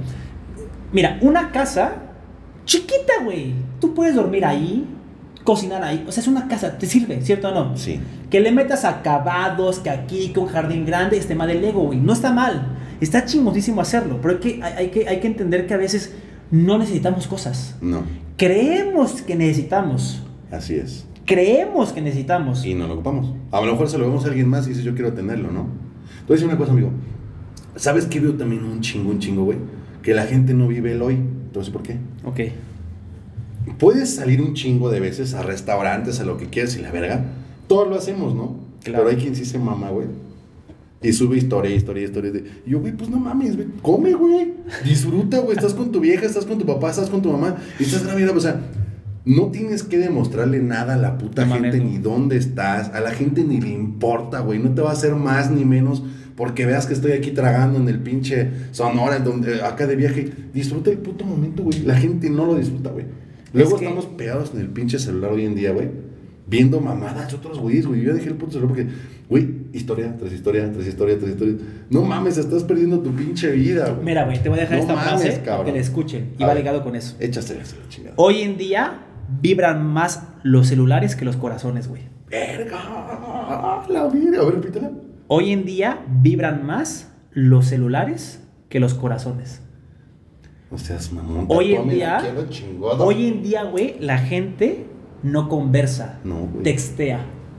Mira, una casa chiquita, güey. Tú puedes dormir ahí, cocinar ahí. O sea, es una casa, te sirve, ¿cierto o no? Sí. Que le metas acabados, que aquí, que un jardín grande, tema del Lego, güey. No está mal. Está chingosísimo hacerlo. Pero hay que entender que a veces no necesitamos cosas. No. Creemos que necesitamos. Así es. Creemos que necesitamos. Y no lo ocupamos. A lo mejor se lo vemos a alguien más y dice, yo quiero tenerlo, ¿no? Te voy a decir una cosa, amigo. ¿Sabes qué veo también un chingo, güey? Que la gente no vive el hoy. Entonces, ¿por qué? Ok. Puedes salir un chingo de veces a restaurantes, a lo que quieras y la verga. Todos lo hacemos, ¿no? Claro. Pero hay quien sí se mama, güey. Y sube historia. Y yo, güey, pues no mames, güey. Come, güey. Disfruta, güey. Estás con tu vieja, estás con tu papá, estás con tu mamá. Y estás grabando, o sea... No tienes que demostrarle nada a la puta gente, ni dónde estás. A la gente ni le importa, güey. No te va a hacer más ni menos porque veas que estoy aquí tragando en el pinche Sonora, acá de viaje. Disfruta el puto momento, güey. La gente no lo disfruta, güey. Luego estamos pegados en el pinche celular hoy en día, güey. Viendo mamadas de otros güeyes, güey. Yo ya dejé el puto celular porque, güey, historia tras historia. No mames, estás perdiendo tu pinche vida, güey. Mira, güey, te voy a dejar esta frase para que la escuchen. Y va ligado con eso. Échasela, chingada. Hoy en día vibran más los celulares que los corazones, güey. ¡Verga! La vida. A ver, repítela. Hoy en día vibran más los celulares que los corazones. O sea, es mamón. Hoy en día, aquí a lo chingado. hoy en día, güey, la gente no conversa, No, güey. textea.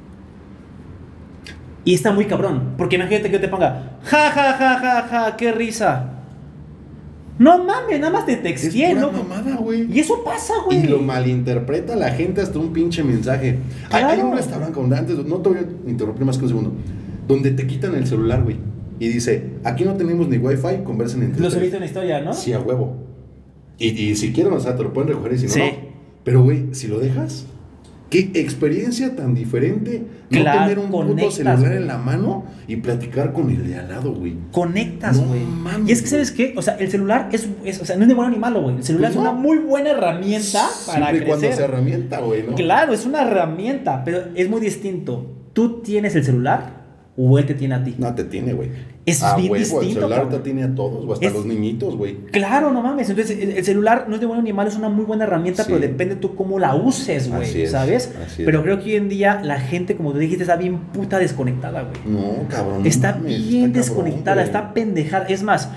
Y está muy cabrón, porque imagínate que yo te ponga, ja, ja, ja, ja, ja, qué risa. No mames, nada más te texteé, es ¿no? pura mamada, güey. Y eso pasa, güey. Y lo malinterpreta la gente hasta un pinche mensaje. Claro. Hay un restaurante con antes, no te voy a interrumpir más que un segundo, donde te quitan el celular, güey. Y dice, aquí no tenemos ni wifi, conversen entre Lo ustedes. subiste en la historia, ¿no? Sí, a huevo. Y si quieren, o sea, te lo pueden recoger y si no, Sí. no. Pero, güey, si lo dejas, qué experiencia tan diferente no Claro, tener un puto conectas, celular güey. en la mano y platicar con el de al lado, güey. Conectas, No güey. mames, Y es que, ¿sabes qué? O sea, el celular o sea, no es de bueno ni malo, güey. El celular Pues es no. una muy buena herramienta para Siempre y cuando crecer. sea herramienta, güey, ¿no? Claro, es una herramienta, pero es muy distinto. ¿Tú tienes el celular o él te tiene a ti? No te tiene, güey. Es a bien huevo, distinto, el celular cabrón. te tiene a todos, o hasta Es- los niñitos, güey. Claro, no mames. Entonces, el celular no es de bueno ni malo, es una muy buena herramienta, Sí. pero depende tú cómo la uses, güey, Así es, ¿sabes? así es. Pero creo que hoy en día la gente, como tú dijiste, está bien puta desconectada, güey. No, cabrón. no Está mames, bien está desconectada, cabrón, güey. está pendejada. Es más,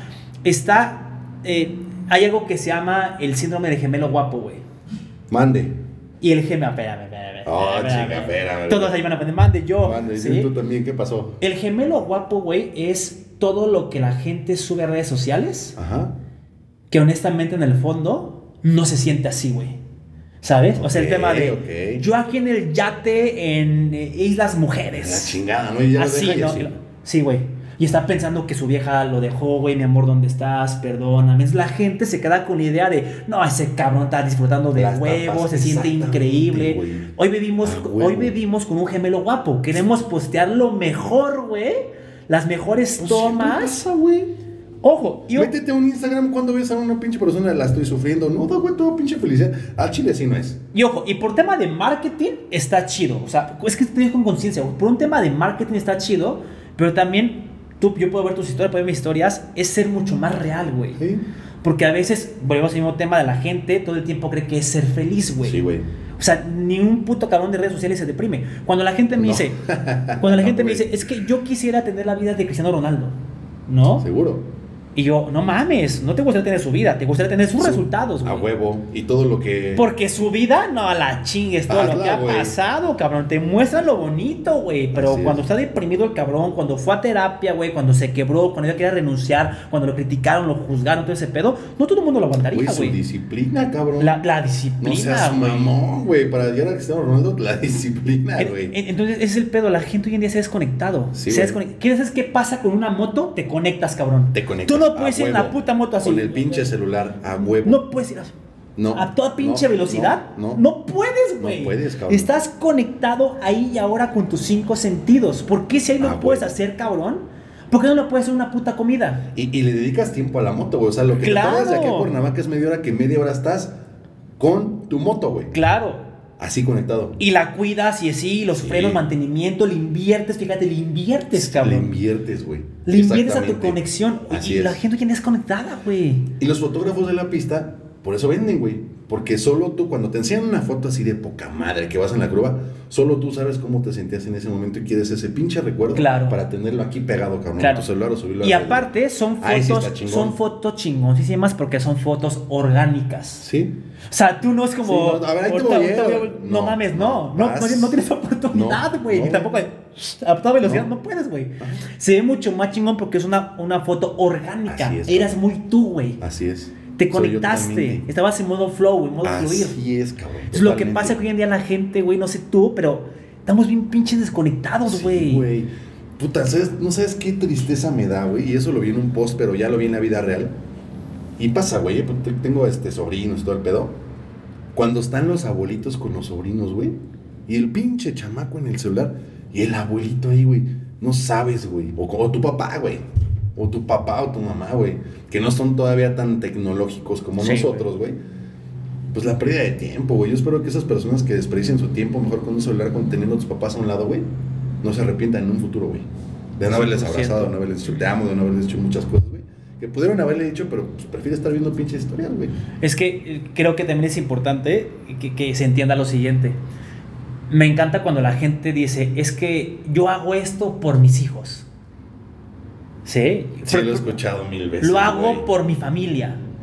hay algo que se llama el síndrome de gemelo guapo, güey. Mande. Y el gemelo, espérame. Oh, chinga, espérame. Todos ahí van a poner, mande yo. Mande, ¿sí? ¿y tú también qué pasó? El gemelo guapo, güey, es todo lo que la gente sube a redes sociales, Ajá. que honestamente en el fondo no se siente así, güey. ¿Sabes? O sea, el Ok, tema de ok. yo aquí en el yate en Islas Mujeres. La chingada, ¿no? Y ya lo Así, deja y ¿no? así. Sí, güey. Y está pensando que su vieja lo dejó, güey, mi amor, ¿dónde estás? Perdóname. La gente se queda con la idea de, no, ese cabrón está disfrutando de Las huevos, tapas, se siente exactamente, increíble. güey. Hoy vivimos, A huevo. hoy vivimos con un gemelo guapo. Queremos postear lo mejor, güey. Las mejores Pues tomas. pasa, güey. Ojo, y Métete a un Instagram cuando ves a una pinche persona, la estoy sufriendo. No, da, güey, todo pinche felicidad. Al chile así no es. Y ojo, y por tema de marketing está chido. O sea, es que te digo con conciencia. Por un tema de marketing está chido, pero también yo puedo ver tus historias, puedo ver mis historias. Es ser mucho más real, güey. Sí. Porque a veces, volvemos al mismo tema de la gente, todo el tiempo cree que es ser feliz, güey. Sí, güey. O sea, ni un puto cabrón de redes sociales se deprime. Cuando la gente me No. dice, cuando la gente me güey. dice, es que yo quisiera tener la vida de Cristiano Ronaldo, ¿no? Seguro. Y yo, no mames, no te gustaría tener su vida, te gustaría tener sus resultados, A güey. huevo. Y todo lo que. Porque su vida, no, la chingues todo lo Hazla, que ha güey. pasado, cabrón. Te muestra lo bonito, güey. Pero Así cuando es. está deprimido el cabrón, cuando fue a terapia, güey, cuando se quebró, cuando ella quería renunciar, cuando lo criticaron, lo juzgaron, todo ese pedo, no todo el mundo lo aguantaría, Güey, su güey. disciplina, cabrón. La No disciplina, seas güey. mamón, güey. Para llegar a Cristiano Ronaldo, la disciplina, güey. Entonces, ese es el pedo. La gente hoy en día se ha desconectado. Sí, se ha güey. ¿Quieres saber qué pasa con una moto? Te conectas, cabrón. Te conectas. Tú no puedes a ir en la huevo. puta moto así. Con el pinche celular, a huevo. No puedes ir así. No, A toda pinche no, velocidad. no. puedes, güey. No puedes, cabrón. Estás conectado ahí y ahora con tus 5 sentidos. ¿Por qué si ahí lo Ah, puedes güey. hacer, cabrón? ¿Por qué no lo puedes hacer una puta comida? Y le dedicas tiempo a la moto, güey. O sea, lo que Claro. te tardas de aquí a Cuernavaca es media hora, que media hora estás con tu moto, güey. Claro. Así conectado. Y la cuidas y así, los Sí. frenos, mantenimiento, le inviertes, fíjate, le inviertes, cabrón. Le inviertes, güey. Le inviertes a tu Exactamente. conexión. Así Y es. la gente ya no es conectada, güey. Y los fotógrafos de la pista, por eso venden, güey. Porque solo tú, cuando te enseñan una foto así de poca madre que vas en la curva, solo tú sabes cómo te sentías en ese momento y quieres ese pinche recuerdo Claro. para tenerlo aquí pegado, cabrón, Claro. en tu celular o subirlo Y a la red. aparte son Ahí sí fotos, está chingón. son fotos chingoncísimas porque son fotos orgánicas. Sí. O sea, tú no es como. Sí, no, a ver, ahí te ahorita- voy, ahorita no, no mames, no vas. no tienes oportunidad, güey. No. Ni tampoco a toda velocidad No. no puedes, güey. Se ve mucho más chingón porque es una foto orgánica. Así es, Eras cabrón. muy tú, güey. Así es. Te Soy yo conectaste. totalmente. Estabas en modo flow, en modo fluir. Así es, cabrón. Es lo que totalmente. pasa que hoy en día la gente, güey, no sé tú, pero estamos bien pinches desconectados, Sí, güey. güey. Puta, no sabes qué tristeza me da, güey. Y eso lo vi en un post, pero ya lo vi en la vida real. Y pasa, güey. Pues tengo sobrinos, todo el pedo. Cuando están los abuelitos con los sobrinos, güey. Y el pinche chamaco en el celular. Y el abuelito ahí, güey. No sabes, güey. O tu papá, güey. O tu papá o tu mamá, güey. Que no son todavía tan tecnológicos como Sí, nosotros, güey. Pues la pérdida de tiempo, güey. Yo espero que esas personas que desperdicien su tiempo mejor con un celular, teniendo a tus papás a un lado, güey, no se arrepientan en un futuro, güey. De no haberles 100%. abrazado, de no haberles dicho te amo, de no haberles dicho muchas cosas, güey. Que pudieron haberle dicho, pero pues, prefiere estar viendo pinches historias, güey. Es que creo que también es importante que se entienda lo siguiente. Me encanta cuando la gente dice, es que yo hago esto por mis hijos. ¿Sí? Sí, lo he escuchado 1000 veces. Lo hago güey. por mi familia.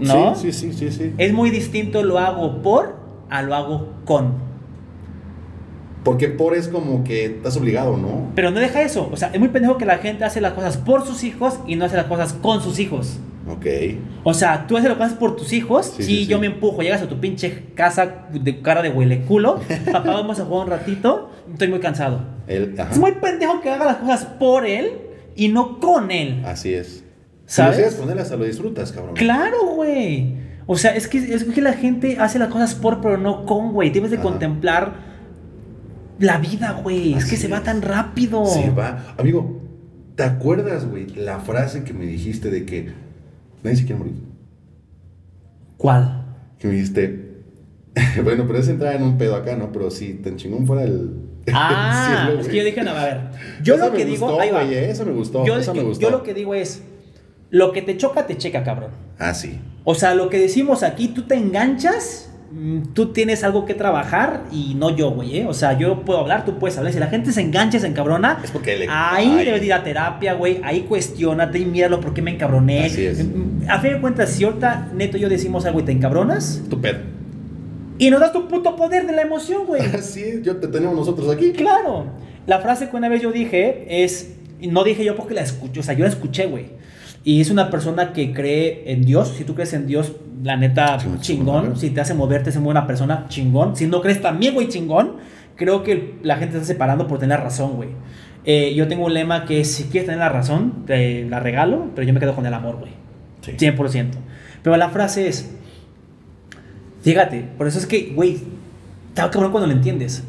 ¿no? Sí. Es muy distinto lo hago por a lo hago con. Porque por es como que estás obligado, ¿no? Pero no deja eso. O sea, es muy pendejo que la gente hace las cosas por sus hijos y no hace las cosas con sus hijos. Ok. O sea, tú haces las cosas por tus hijos. Sí, yo me empujo. Llegas a tu pinche casa de cara de hueleculo. Papá, vamos a jugar un ratito. Estoy muy cansado. Es muy pendejo que haga las cosas por él y no con él. Así es. ¿Sabes? Si lo haces con él, hasta lo disfrutas, cabrón. Claro, güey. O sea, es que la gente hace las cosas por, pero no con, güey. Debes de contemplar la vida, güey. Es que se va tan rápido. Se va. Amigo, ¿te acuerdas, güey, la frase que me dijiste de que nadie se quiere morir? ¿Cuál? Que me dijiste, bueno, pero es entrar en un pedo acá, ¿no? Pero si tan chingón fuera el cielo, es que yo dije, no, a ver. Yo esa lo que digo, ahí va. Eso me gustó, Yo lo que digo es, lo que te choca, te checa, cabrón. Ah, sí. O sea, lo que decimos aquí, tú te enganchas, tú tienes algo que trabajar y no yo, güey, ¿eh? O sea, yo puedo hablar, tú puedes hablar. Si la gente se engancha, se encabrona, es porque ahí debes ir a terapia, güey. Ahí cuestiónate y míralo por qué me encabroné. Así es. A fin de cuentas, si ahorita Neto y yo decimos algo y te encabronas, tu pedo. Y nos das tu puto poder de la emoción, güey. Sí, yo te tenemos nosotros aquí. Claro. La frase que una vez yo dije es, no dije yo porque la escuché, o sea, yo la escuché, güey. Y es una persona que cree en Dios. Si tú crees en Dios, la neta, chingón. Si te hace moverte, se mueve una persona, chingón. Si no crees también, güey, chingón. Creo que la gente se está separando por tener razón, güey. Yo tengo un lema que es, si quieres tener la razón, te la regalo, pero yo me quedo con el amor, güey. Sí. 100%. Pero la frase es, fíjate, por eso es que, güey, está cabrón cuando lo entiendes.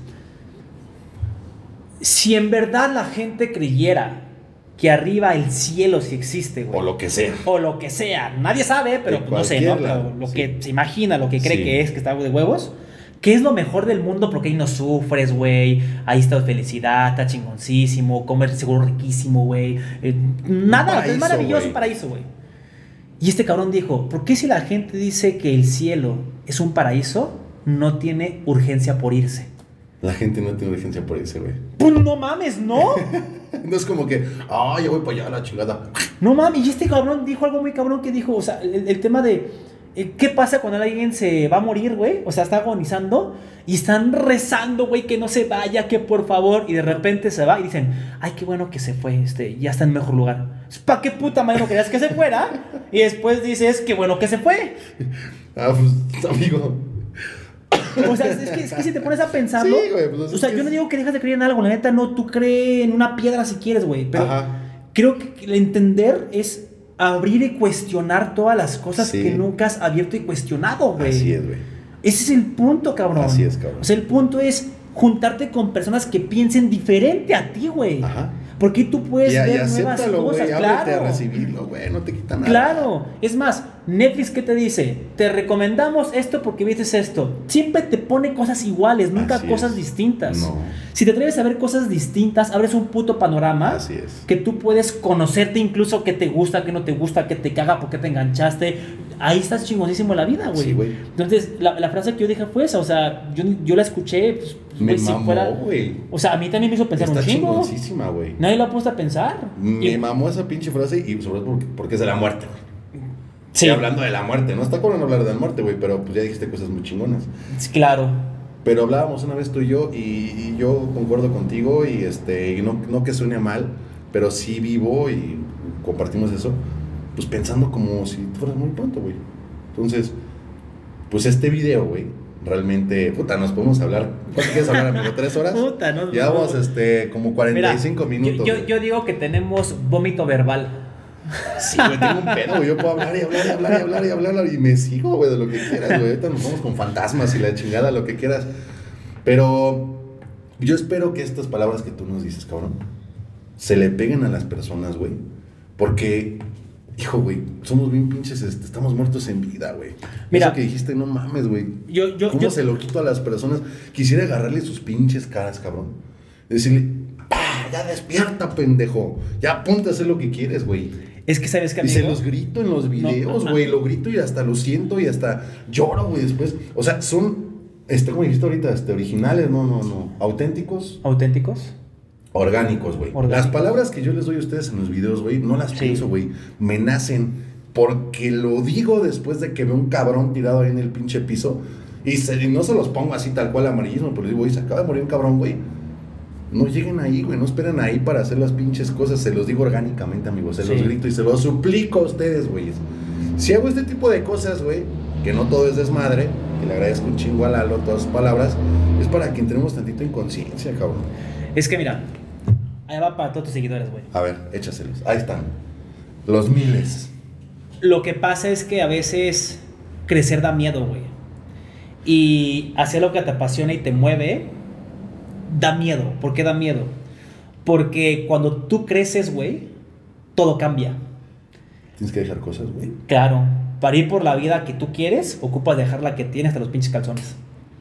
Si en verdad la gente creyera que arriba el cielo sí existe, güey. O lo que sea. O lo que sea. Nadie sabe, pero no sé, ¿no? Pero lo que se imagina, lo que cree que es, que está de huevos. Que es lo mejor del mundo porque ahí no sufres, güey. Ahí está felicidad, está chingoncísimo. Comer seguro riquísimo, güey. Nada, paraíso, es maravilloso, un paraíso, güey. Y este cabrón dijo, ¿por qué si la gente dice que el cielo es un paraíso, no tiene urgencia por irse? La gente no tiene urgencia por irse, güey. Pues no mames, ¿no? No es como que, ya voy para allá, la chingada. No mames, y este cabrón dijo algo muy cabrón que dijo, o sea, el tema de, ¿qué pasa cuando alguien se va a morir, güey? O sea, está agonizando y están rezando, güey, que no se vaya, que por favor, y de repente se va y dicen, ay, qué bueno que se fue, ya está en mejor lugar. ¿Para qué puta madre no querías que se fuera? Y después dices, qué bueno que se fue. Pues, amigo. O sea, es que si te pones a pensarlo, sí, güey, pues, o sea, yo no digo que dejas de creer en algo, la neta, no, tú crees en una piedra si quieres, güey, pero creo que el entender es abrir y cuestionar todas las cosas que nunca has abierto y cuestionado, güey. Así es, güey. Ese es el punto, cabrón. Así es, cabrón. O sea, el punto es juntarte con personas que piensen diferente a ti, güey. Ajá. Porque tú puedes ver nuevas cosas, güey, claro. A recibirlo, güey, no te quita nada. Claro, es más, Netflix, ¿qué te dice? Te recomendamos esto porque viste esto. Siempre te pone cosas iguales, nunca cosas distintas. No. Si te atreves a ver cosas distintas, abres un puto panorama. Así es. Que tú puedes conocerte incluso qué te gusta, qué no te gusta, qué te caga, por qué te enganchaste. Ahí estás chingonísimo en la vida, güey. Sí, güey. Entonces, la frase que yo dije fue esa, o sea, yo la escuché, pues, me mamó, güey. O sea, a mí también me hizo pensar un chingo. Está chingoncísima, güey. Nadie lo ha puesto a pensar. Me mamó esa pinche frase y sobre todo porque es de la muerte, güey. Sí. Hablando de la muerte, no está con hablar de la muerte, güey, pero pues ya dijiste cosas muy chingonas. Claro. Pero hablábamos una vez tú y yo, y yo concuerdo contigo, y no que suene mal, pero sí vivo y compartimos eso, pues pensando como si fueras muy pronto, güey. Entonces, pues este video, güey, realmente, puta, nos podemos hablar. ¿Cuánto quieres hablar, amigo? ¿3 horas? Puta, no. Llevamos como 45 minutos. Yo digo que tenemos vómito verbal. Sí, güey, tengo un pedo, güey. Yo puedo hablar y hablar y me sigo, güey, de lo que quieras, güey. Ahorita nos vamos con fantasmas y la chingada, lo que quieras. Pero yo espero que estas palabras que tú nos dices, cabrón, se le peguen a las personas, güey. Porque, hijo, güey, somos bien pinches, estamos muertos en vida, güey. Mira, eso que dijiste, no mames, güey. ¿Cómo se lo quito a las personas? Quisiera agarrarle sus pinches caras, cabrón. Decirle, ya despierta, pendejo. Ya ponte a hacer lo que quieres, güey. Es que sabes que amigo, y se los grito en los videos, güey. Lo grito y hasta lo siento y hasta lloro, güey, después. O sea, son, como dijiste ahorita, originales, no. Auténticos. ¿Auténticos? Orgánicos, güey. Las palabras que yo les doy a ustedes en los videos, güey, no las pienso, güey. Me nacen. porque lo digo después de que veo un cabrón tirado ahí en el pinche piso. Y no se los pongo así tal cual amarillismo, pero digo, güey, se acaba de morir un cabrón, güey. No lleguen ahí, güey, no esperen ahí para hacer las pinches cosas. Se los digo orgánicamente, amigos, se los grito y se los suplico a ustedes, güey. Si hago este tipo de cosas, güey, que no todo es desmadre, que le agradezco un chingo a Lalo todas sus palabras, es para que entremos tantito en conciencia, cabrón. Es que mira, ahí va para todos tus seguidores, güey. A ver, échaselos, ahí están, los miles. Lo que pasa es que a veces crecer da miedo, güey. Y hacer lo que te apasiona y te mueve da miedo. ¿Por qué da miedo? Porque cuando tú creces, güey, todo cambia. Tienes que dejar cosas, güey. Claro, para ir por la vida que tú quieres, ocupas dejar la que tienes hasta los pinches calzones.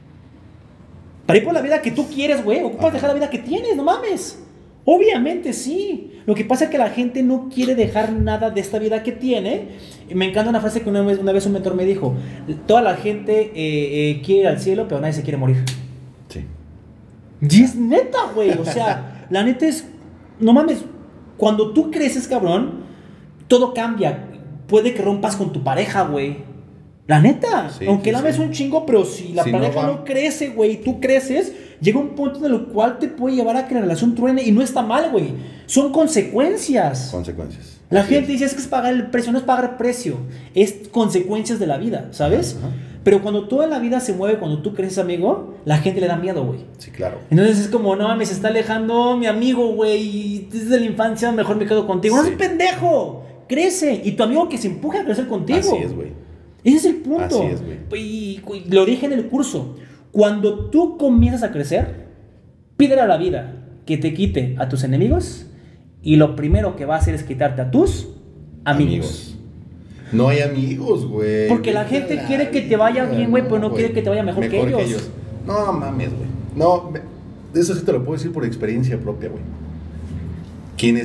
Para ir por la vida que tú quieres, güey, ocupas dejar la vida que tienes, no mames. Obviamente sí. Lo que pasa es que la gente no quiere dejar nada de esta vida que tiene. Me encanta una frase que una vez un mentor me dijo: toda la gente quiere ir al cielo, pero nadie se quiere morir. Sí. Y es neta, güey. O sea, la neta es, no mames, cuando tú creces, cabrón, todo cambia. Puede que rompas con tu pareja, güey. La neta, sí, aunque sí, la ames un chingo, pero si la pareja no crece, güey, y tú creces, llega un punto en el cual te puede llevar a que la relación truene y no está mal, güey. Son consecuencias. Consecuencias. La gente dice, es que es pagar el precio, no es pagar precio, es consecuencias de la vida, ¿sabes? Ajá. Pero cuando toda la vida se mueve, cuando tú creces, amigo, la gente le da miedo, güey. Sí, claro. Entonces es como, no mames, se está alejando mi amigo, güey, desde la infancia mejor me quedo contigo. Sí. No, es pendejo, crece. Y tu amigo que se empuja a crecer contigo. Así es, güey. Ese es el punto. Así es, güey. Y lo dije en el curso. Cuando tú comienzas a crecer, pídele a la vida que te quite a tus enemigos y lo primero que va a hacer es quitarte a tus amigos. No hay amigos, güey. Porque la gente quiere que te vaya bien, güey, pero no quiere que te vaya mejor que ellos. No mames, güey. No, eso sí te lo puedo decir por experiencia propia, güey. Quienes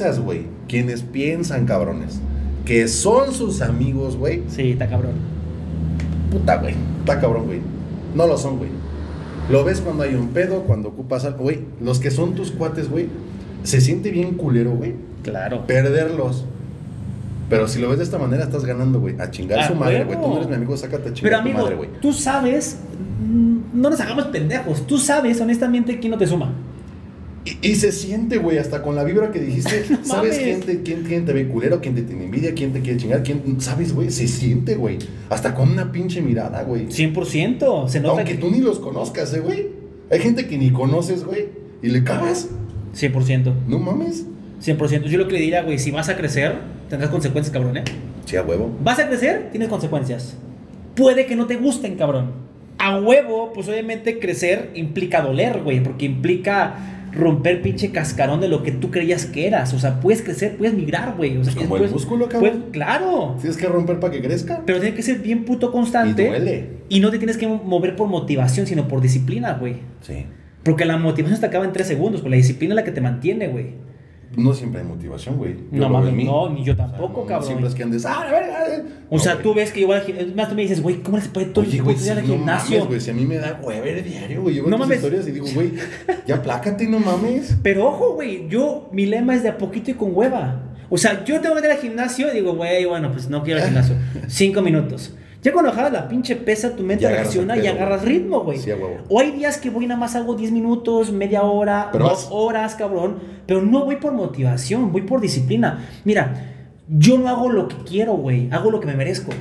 piensan, cabrones, que son sus amigos, güey. Sí, está cabrón. Puta, güey. Está cabrón, güey. No lo son, güey. Lo ves cuando hay un pedo, cuando ocupas algo, güey. Los que son tus cuates, güey, se siente bien culero, güey. Claro. Perderlos. Pero si lo ves de esta manera, estás ganando, güey. A chingar su madre, güey. Tú no eres mi amigo, sácate a chingar tu madre, güey. Tú sabes, no nos hagamos pendejos. Tú sabes, honestamente, quién no te suma. Y se siente, güey, hasta con la vibra que dijiste. No ¿Sabes mames. quién te ve culero? ¿Quién te tiene envidia? ¿Quién te quiere chingar? ¿Sabes, güey? Se siente, güey. Hasta con una pinche mirada, güey. 100%. Se nota. Aunque tú ni los conozcas, güey. Hay gente que ni conoces, güey. Y le cagas. 100%. No mames. 100%. Yo lo que le diría, güey, si vas a crecer, tendrás consecuencias, cabrón, ¿eh? Sí, a huevo. Vas a crecer, tienes consecuencias. Puede que no te gusten, cabrón. A huevo, pues obviamente crecer implica doler, güey, porque implica romper pinche cascarón de lo que tú creías que eras. O sea, puedes crecer, puedes migrar, güey. O sea, como el músculo, cabrón. Claro. Tienes que romper para que crezca. Pero tiene que ser bien puto constante. Y duele. Y no te tienes que mover por motivación, sino por disciplina, güey. Sí. Porque la motivación se te acaba en 3 segundos, pues la disciplina es la que te mantiene, güey. No siempre hay motivación, güey. No mames, no, ni yo tampoco, no, cabrón. No siempre es que andes, a ver. O sea, güey. tú ves que yo voy al gimnasio, más tú me dices, güey, ¿cómo se puede todo el puto día al gimnasio? Mames, güey, si a mí me da huever diario, güey. Yo veo No tus mames. historias y digo, güey, ya plácate, no mames. Pero ojo, güey, mi lema es de a poquito y con hueva. O sea, yo tengo que ir al gimnasio y digo, güey, bueno, pues no quiero ir al gimnasio. 5 minutos. Ya cuando agarras la pinche pesa, tu mente Ya agarras reacciona el y pedo, agarras ritmo, güey. Sí, a huevo. O hay días que voy nada más hago 10 minutos, media hora, Pero 2 horas, cabrón. Pero no voy por motivación, voy por disciplina. Mira, yo no hago lo que quiero, güey. Hago lo que me merezco.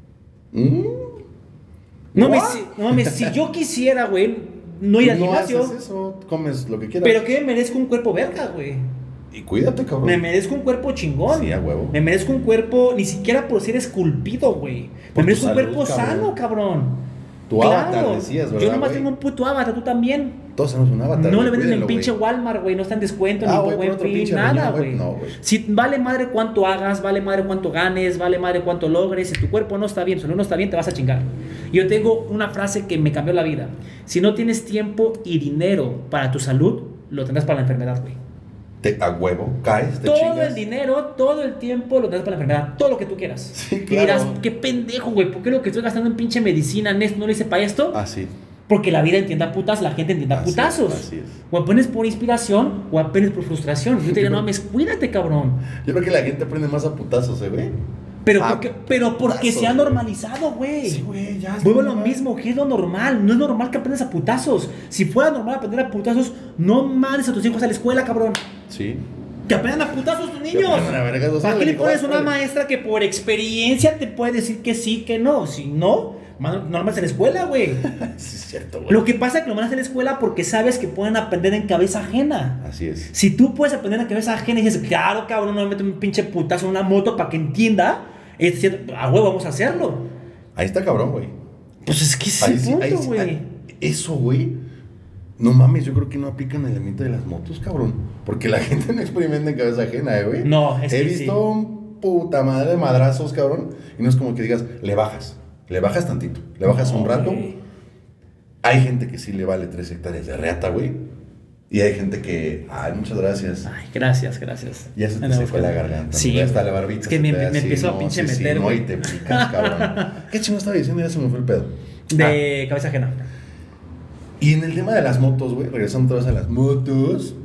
No mames, si yo quisiera, güey, no ir al gimnasio. Haces eso, comes lo que quieras. Pero que me merezco un cuerpo verga, güey. Y cuídate, cabrón. Me merezco un cuerpo chingón. Sí, a huevo. Me merezco un cuerpo, ni siquiera por ser esculpido, güey. Me Por merezco tu un cuerpo salud, cabrón. sano, cabrón. Tu avatar, decías, ¿verdad, Yo nomás güey? tengo un puto avatar, tú también. Todos tenemos un avatar. No güey, le venden en cuídenlo, pinche güey. Walmart, güey. No está en descuento, ni Ah, por güey, buen por otro fin, pinche nada, riñón, güey. güey. No, güey. Si vale madre cuánto hagas, vale madre cuánto ganes, vale madre cuánto logres. Si tu cuerpo no está bien, si no está bien, te vas a chingar. Yo tengo una frase que me cambió la vida. Si no tienes tiempo y dinero para tu salud, lo tendrás para la enfermedad, güey. A huevo, caes, te Todo chingas. el dinero, todo el tiempo lo tendrás para la enfermedad, todo lo que tú quieras. Sí, Y claro. dirás, qué pendejo, güey, ¿por qué lo que estoy gastando en pinche medicina, Nest, no lo hice para esto? Ah, sí. Porque la vida entienda putas, la gente entienda Así es, putazos. así es. O apenas por inspiración o apenas por frustración. Yo te diría, no mames, cuídate, cabrón. Yo creo que la gente aprende más a putazos, güey. Pero porque se ha normalizado, güey. Sí, güey, ya. Vuelvo a lo mismo, que es lo normal. No es normal que aprendas a putazos. Si fuera normal aprender a putazos, no mandes a tus hijos a la escuela, cabrón. Sí. Que aprendan a putazos tus niños. ¿Para qué le pones una maestra que por experiencia te puede decir que sí, que no? Si no, no lo mandas a la escuela, güey. Sí, es cierto, güey. Lo que pasa es que lo mandas a la escuela porque sabes que pueden aprender en cabeza ajena. Así es. Si tú puedes aprender en cabeza ajena y dices, claro, cabrón, no me meto un pinche putazo en una moto para que entienda, es cierto, a huevo, vamos a hacerlo. Ahí está cabrón, güey. Pues es que sí, punto, güey. Eso, güey. No mames, yo creo que no aplican el límite de las motos, cabrón. Porque la gente no experimenta en cabeza ajena, güey. No, es que He visto un puta madre de madrazos, cabrón. Y no es como que digas, le bajas tantito, le bajas un rato. Güey. Hay gente que sí le vale 3 hectáreas de reata, güey. Y hay gente que, ay, muchas gracias. Ay, gracias. Ya se te secó la garganta. Sí. Ya está la barbita. Es que me empiezo a pinche meter, no, güey. y te picas, cabrón. ¿Qué chingo estaba diciendo? Ya se me fue el pedo. De cabeza ajena. Y en el tema de las motos, güey, regresando otra vez a las motos,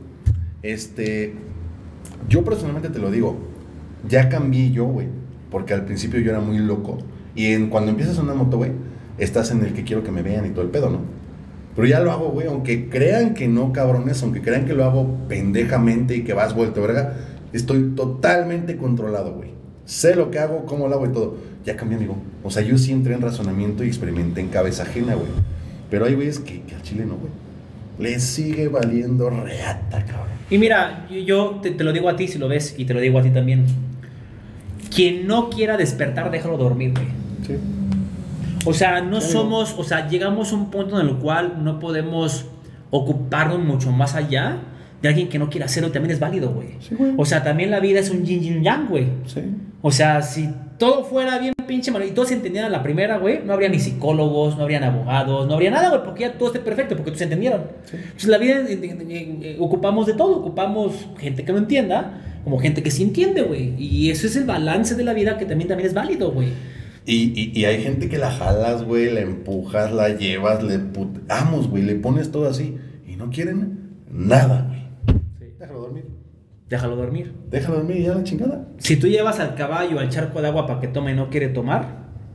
yo personalmente te lo digo, ya cambié yo, güey, porque al principio yo era muy loco, y cuando empiezas una moto, güey, estás en el que quiero que me vean y todo el pedo, ¿no? Pero ya lo hago, güey, aunque crean que no, cabrones, aunque crean que lo hago pendejamente y que vas vuelto, verga, estoy totalmente controlado, güey. Sé lo que hago, cómo lo hago y todo. Ya cambié, amigo. O sea, yo sí entré en razonamiento y experimenté en cabeza ajena, güey. Pero hay güeyes que al chile no, güey. Les sigue valiendo reata, cabrón. Y mira, yo te lo digo a ti si lo ves y te lo digo a ti también. Quien no quiera despertar, déjalo dormir, güey. Sí. O sea, llegamos a un punto en el cual no podemos ocuparnos mucho más allá de alguien que no quiera hacerlo y también es válido, güey. Sí, güey. O sea, también la vida es un yin yin yang, güey. Sí. O sea, si todo fuera bien pinche mano y todos se entendieran a la primera, güey, no habría ni psicólogos, no habrían abogados, no habría nada, güey, porque ya todo esté perfecto, porque todos se entendieron. Sí. Entonces la vida ocupamos de todo, ocupamos gente que no entienda, como gente que sí entiende, güey. Y eso es el balance de la vida que también es válido, güey. Y hay gente que la jalas, güey, la empujas, la llevas, vamos, güey, le pones todo así y no quieren nada, güey. Sí. Déjalo dormir y ya la chingada. Si tú llevas al caballo al charco de agua para que tome y no quiere tomar.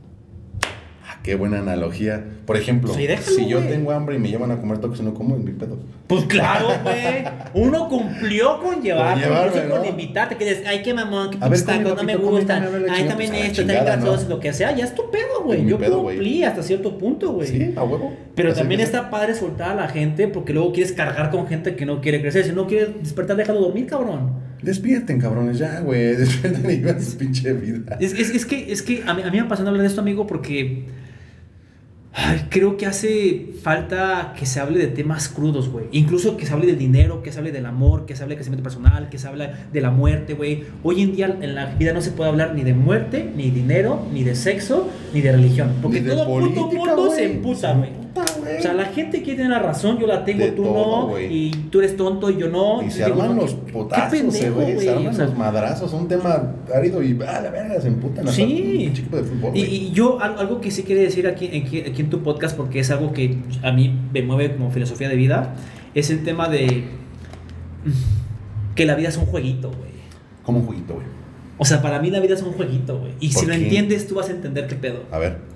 Qué buena analogía. Por ejemplo, sí, déjalo, si yo güey. Tengo hambre y me llevan a comer tacos y no como, es mi pedo. Pues claro, güey. Uno cumplió con llevarte, ¿no? Con invitarte, que dices, ay, qué mamón, qué pinches tacos, no me gustan. Ay, también pues esto, también grasoso, lo que sea. Ya es tu pedo, güey. Yo cumplí hasta cierto punto, güey. Sí, a huevo. Pero también está padre soltar a la gente porque luego quieres cargar con gente que no quiere crecer. Si no quiere despertar, déjalo dormir, cabrón. Despierten, cabrones, ya, güey. Despierten y vivan su pinche vida. Es que a mí me apasiona hablar de esto, amigo, porque creo que hace falta que se hable de temas crudos, güey. Incluso que se hable del dinero, que se hable del amor, que se hable del crecimiento personal, que se hable de la muerte, güey. Hoy en día en la vida no se puede hablar ni de muerte, ni de dinero, ni de sexo, ni de religión. Porque todo puto mundo se emputa, güey. O sea, la gente quiere tener la razón, yo la tengo, de tú todo, no, wey. Y tú eres tonto y yo no. Y se arman los potazos, güey. Se arman los madrazos, un tema árido y a la verga se emputan. Sí. Un chico de fútbol, y yo, algo que sí quería decir aquí en tu podcast, porque es algo que a mí me mueve como filosofía de vida, es el tema de que la vida es un jueguito, güey. ¿Cómo un jueguito, güey? O sea, para mí la vida es un jueguito, güey. Y si lo entiendes, tú vas a entender qué pedo. A ver.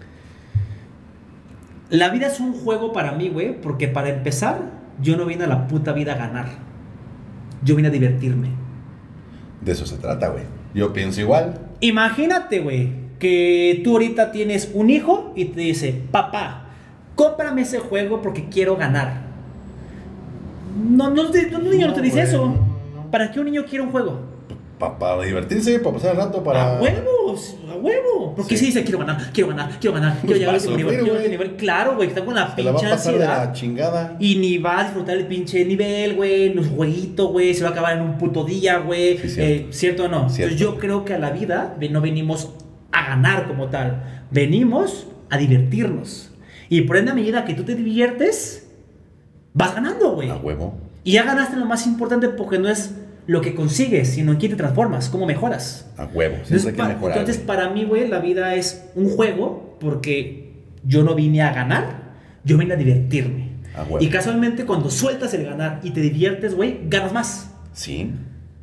La vida es un juego para mí, güey, porque para empezar, yo no vine a la puta vida a ganar. Yo vine a divertirme. De eso se trata, güey. Yo pienso igual. Imagínate, güey, que tú ahorita tienes un hijo y te dice, papá, cómprame ese juego porque quiero ganar. Un niño no te dice eso. No. ¿Para qué un niño quiere un juego? Para divertirse, para pasar el rato, para... A huevo. Porque si dice, quiero ganar, quiero llegar a ese nivel. Claro, güey, está con la pinche ansiedad. La chingada. Y ni va a disfrutar el pinche nivel, güey, los jueguitos, güey, se va a acabar en un puto día, güey. Sí, ¿cierto o no? Cierto. Entonces yo creo que a la vida no venimos a ganar como tal. Venimos a divertirnos. Y por ende, a medida que tú te diviertes, vas ganando, güey. A huevo. Y ya ganaste lo más importante porque no es lo que consigues, sino en quién te transformas, cómo mejoras. A huevo, siempre hay que mejorar. Entonces, para mí, güey, la vida es un juego porque yo no vine a ganar, yo vine a divertirme. A huevo. Y casualmente, cuando sueltas el ganar y te diviertes, güey, ganas más. Sí.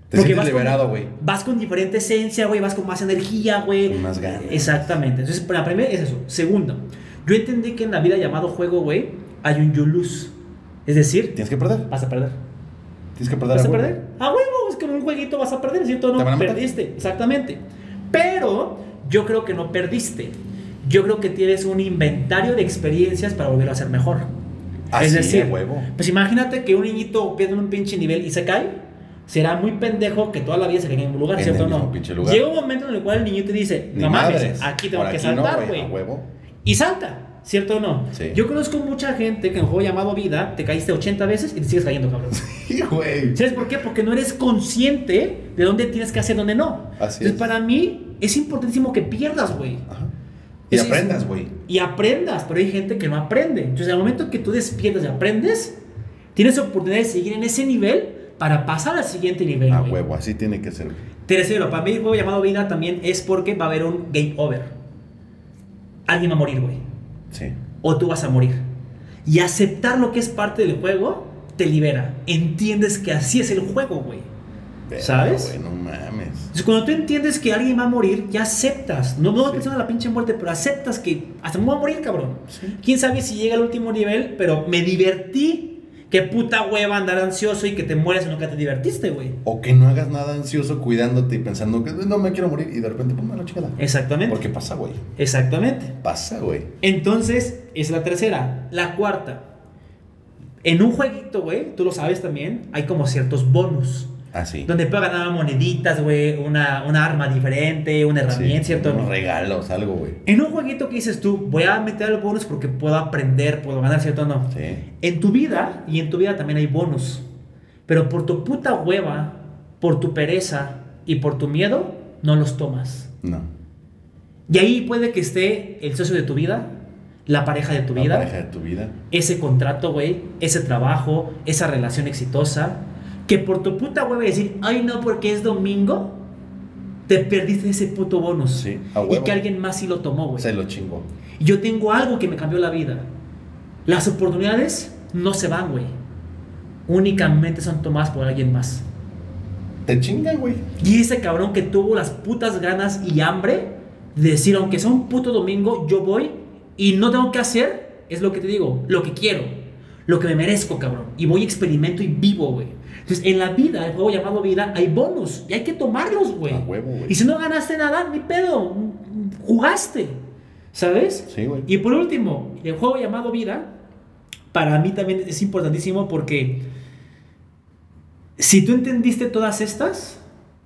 Te sientes liberado, güey. Vas con diferente esencia, güey, vas con más energía, güey. Con más ganas. Exactamente. Entonces, la primera es eso. Segundo, yo entendí que en la vida llamado juego, güey, hay un you lose. Es decir, Tienes que perder. vas a perder. Tienes que perder. ¿Vas a perder? A huevo, es que en un jueguito vas a perder, ¿cierto? No, Te van a matar. perdiste, exactamente. Pero yo creo que no perdiste. Yo creo que tienes un inventario de experiencias para volver a ser mejor. Así es decir, de huevo. pues imagínate que un niñito pierde un pinche nivel y se cae. Será muy pendejo que toda la vida se quede en un lugar, En ¿cierto o el mismo no? pinche lugar. Llega un momento en el cual el niño te dice, Ni no mames, madres. aquí tengo Por que aquí saltar, no, güey. a huevo. Y salta, ¿cierto o no? Sí. Yo conozco mucha gente que en un juego llamado vida te caíste 80 veces y te sigues cayendo, cabrón. Sí, güey. ¿Sabes por qué? Porque no eres consciente de dónde tienes que hacer, dónde no. Así Entonces, es. para mí es importantísimo que pierdas, güey. Ajá. Y aprendas, güey. Y aprendas, pero hay gente que no aprende. Entonces, al momento que tú despiertas y aprendes, tienes oportunidad de seguir en ese nivel para pasar al siguiente nivel. A güey. huevo, así tiene que ser. Tercero, para mí el juego llamado vida también es porque va a haber un game over. Alguien va a morir, güey. Sí. O tú vas a morir. Y aceptar lo que es parte del juego te libera. Entiendes que así es el juego, güey. Pero, ¿Sabes? güey, no mames. Entonces, cuando tú entiendes que alguien va a morir, ya aceptas. No vas pensando en la pinche muerte, pero aceptas que hasta me voy a morir, cabrón. Sí. Quién sabe si llega al último nivel, pero me divertí. Qué puta hueva andar ansioso y que te mueras y nunca te divertiste, güey. O que no hagas nada ansioso cuidándote y pensando que no me quiero morir y de repente, pum, la chingada. Exactamente. Porque pasa, güey. Exactamente. Pasa, güey. Entonces, es la tercera. La cuarta. En un jueguito, güey, tú lo sabes también, hay como ciertos bonus. Así. Donde puedes ganar moneditas, güey, una arma diferente, una herramienta, ¿cierto? Unos ¿No? regalos, algo, güey. En un jueguito que dices tú, voy a meter el bonus porque puedo aprender, puedo ganar, ¿cierto o no? Sí. En tu vida, y en tu vida también hay bonus. Pero por tu puta hueva, por tu pereza y por tu miedo, no los tomas. No. Y ahí puede que esté el socio de tu vida, la pareja de tu La vida, pareja de tu vida. ese contrato, güey, ese trabajo, esa relación exitosa, que por tu puta hueva decir, ay no, porque es domingo, te perdiste ese puto bonus. Sí, a y huevo. que alguien más sí lo tomó, güey. Se lo chingó. Y yo tengo algo que me cambió la vida. Las oportunidades no se van, güey. Únicamente son tomadas por alguien más. Te chingan, güey. Y ese cabrón que tuvo las putas ganas y hambre de decir, aunque sea un puto domingo, yo voy y no tengo que hacer, es lo que te digo, lo que quiero, lo que me merezco, cabrón. Y voy, experimento y vivo, güey. Entonces, en la vida, el juego llamado vida, hay bonus y hay que tomarlos, güey. A huevo, güey. Y si no ganaste nada, ni pedo, jugaste, ¿sabes? Sí, güey. Y por último, el juego llamado vida, para mí también es importantísimo porque si tú entendiste todas estas,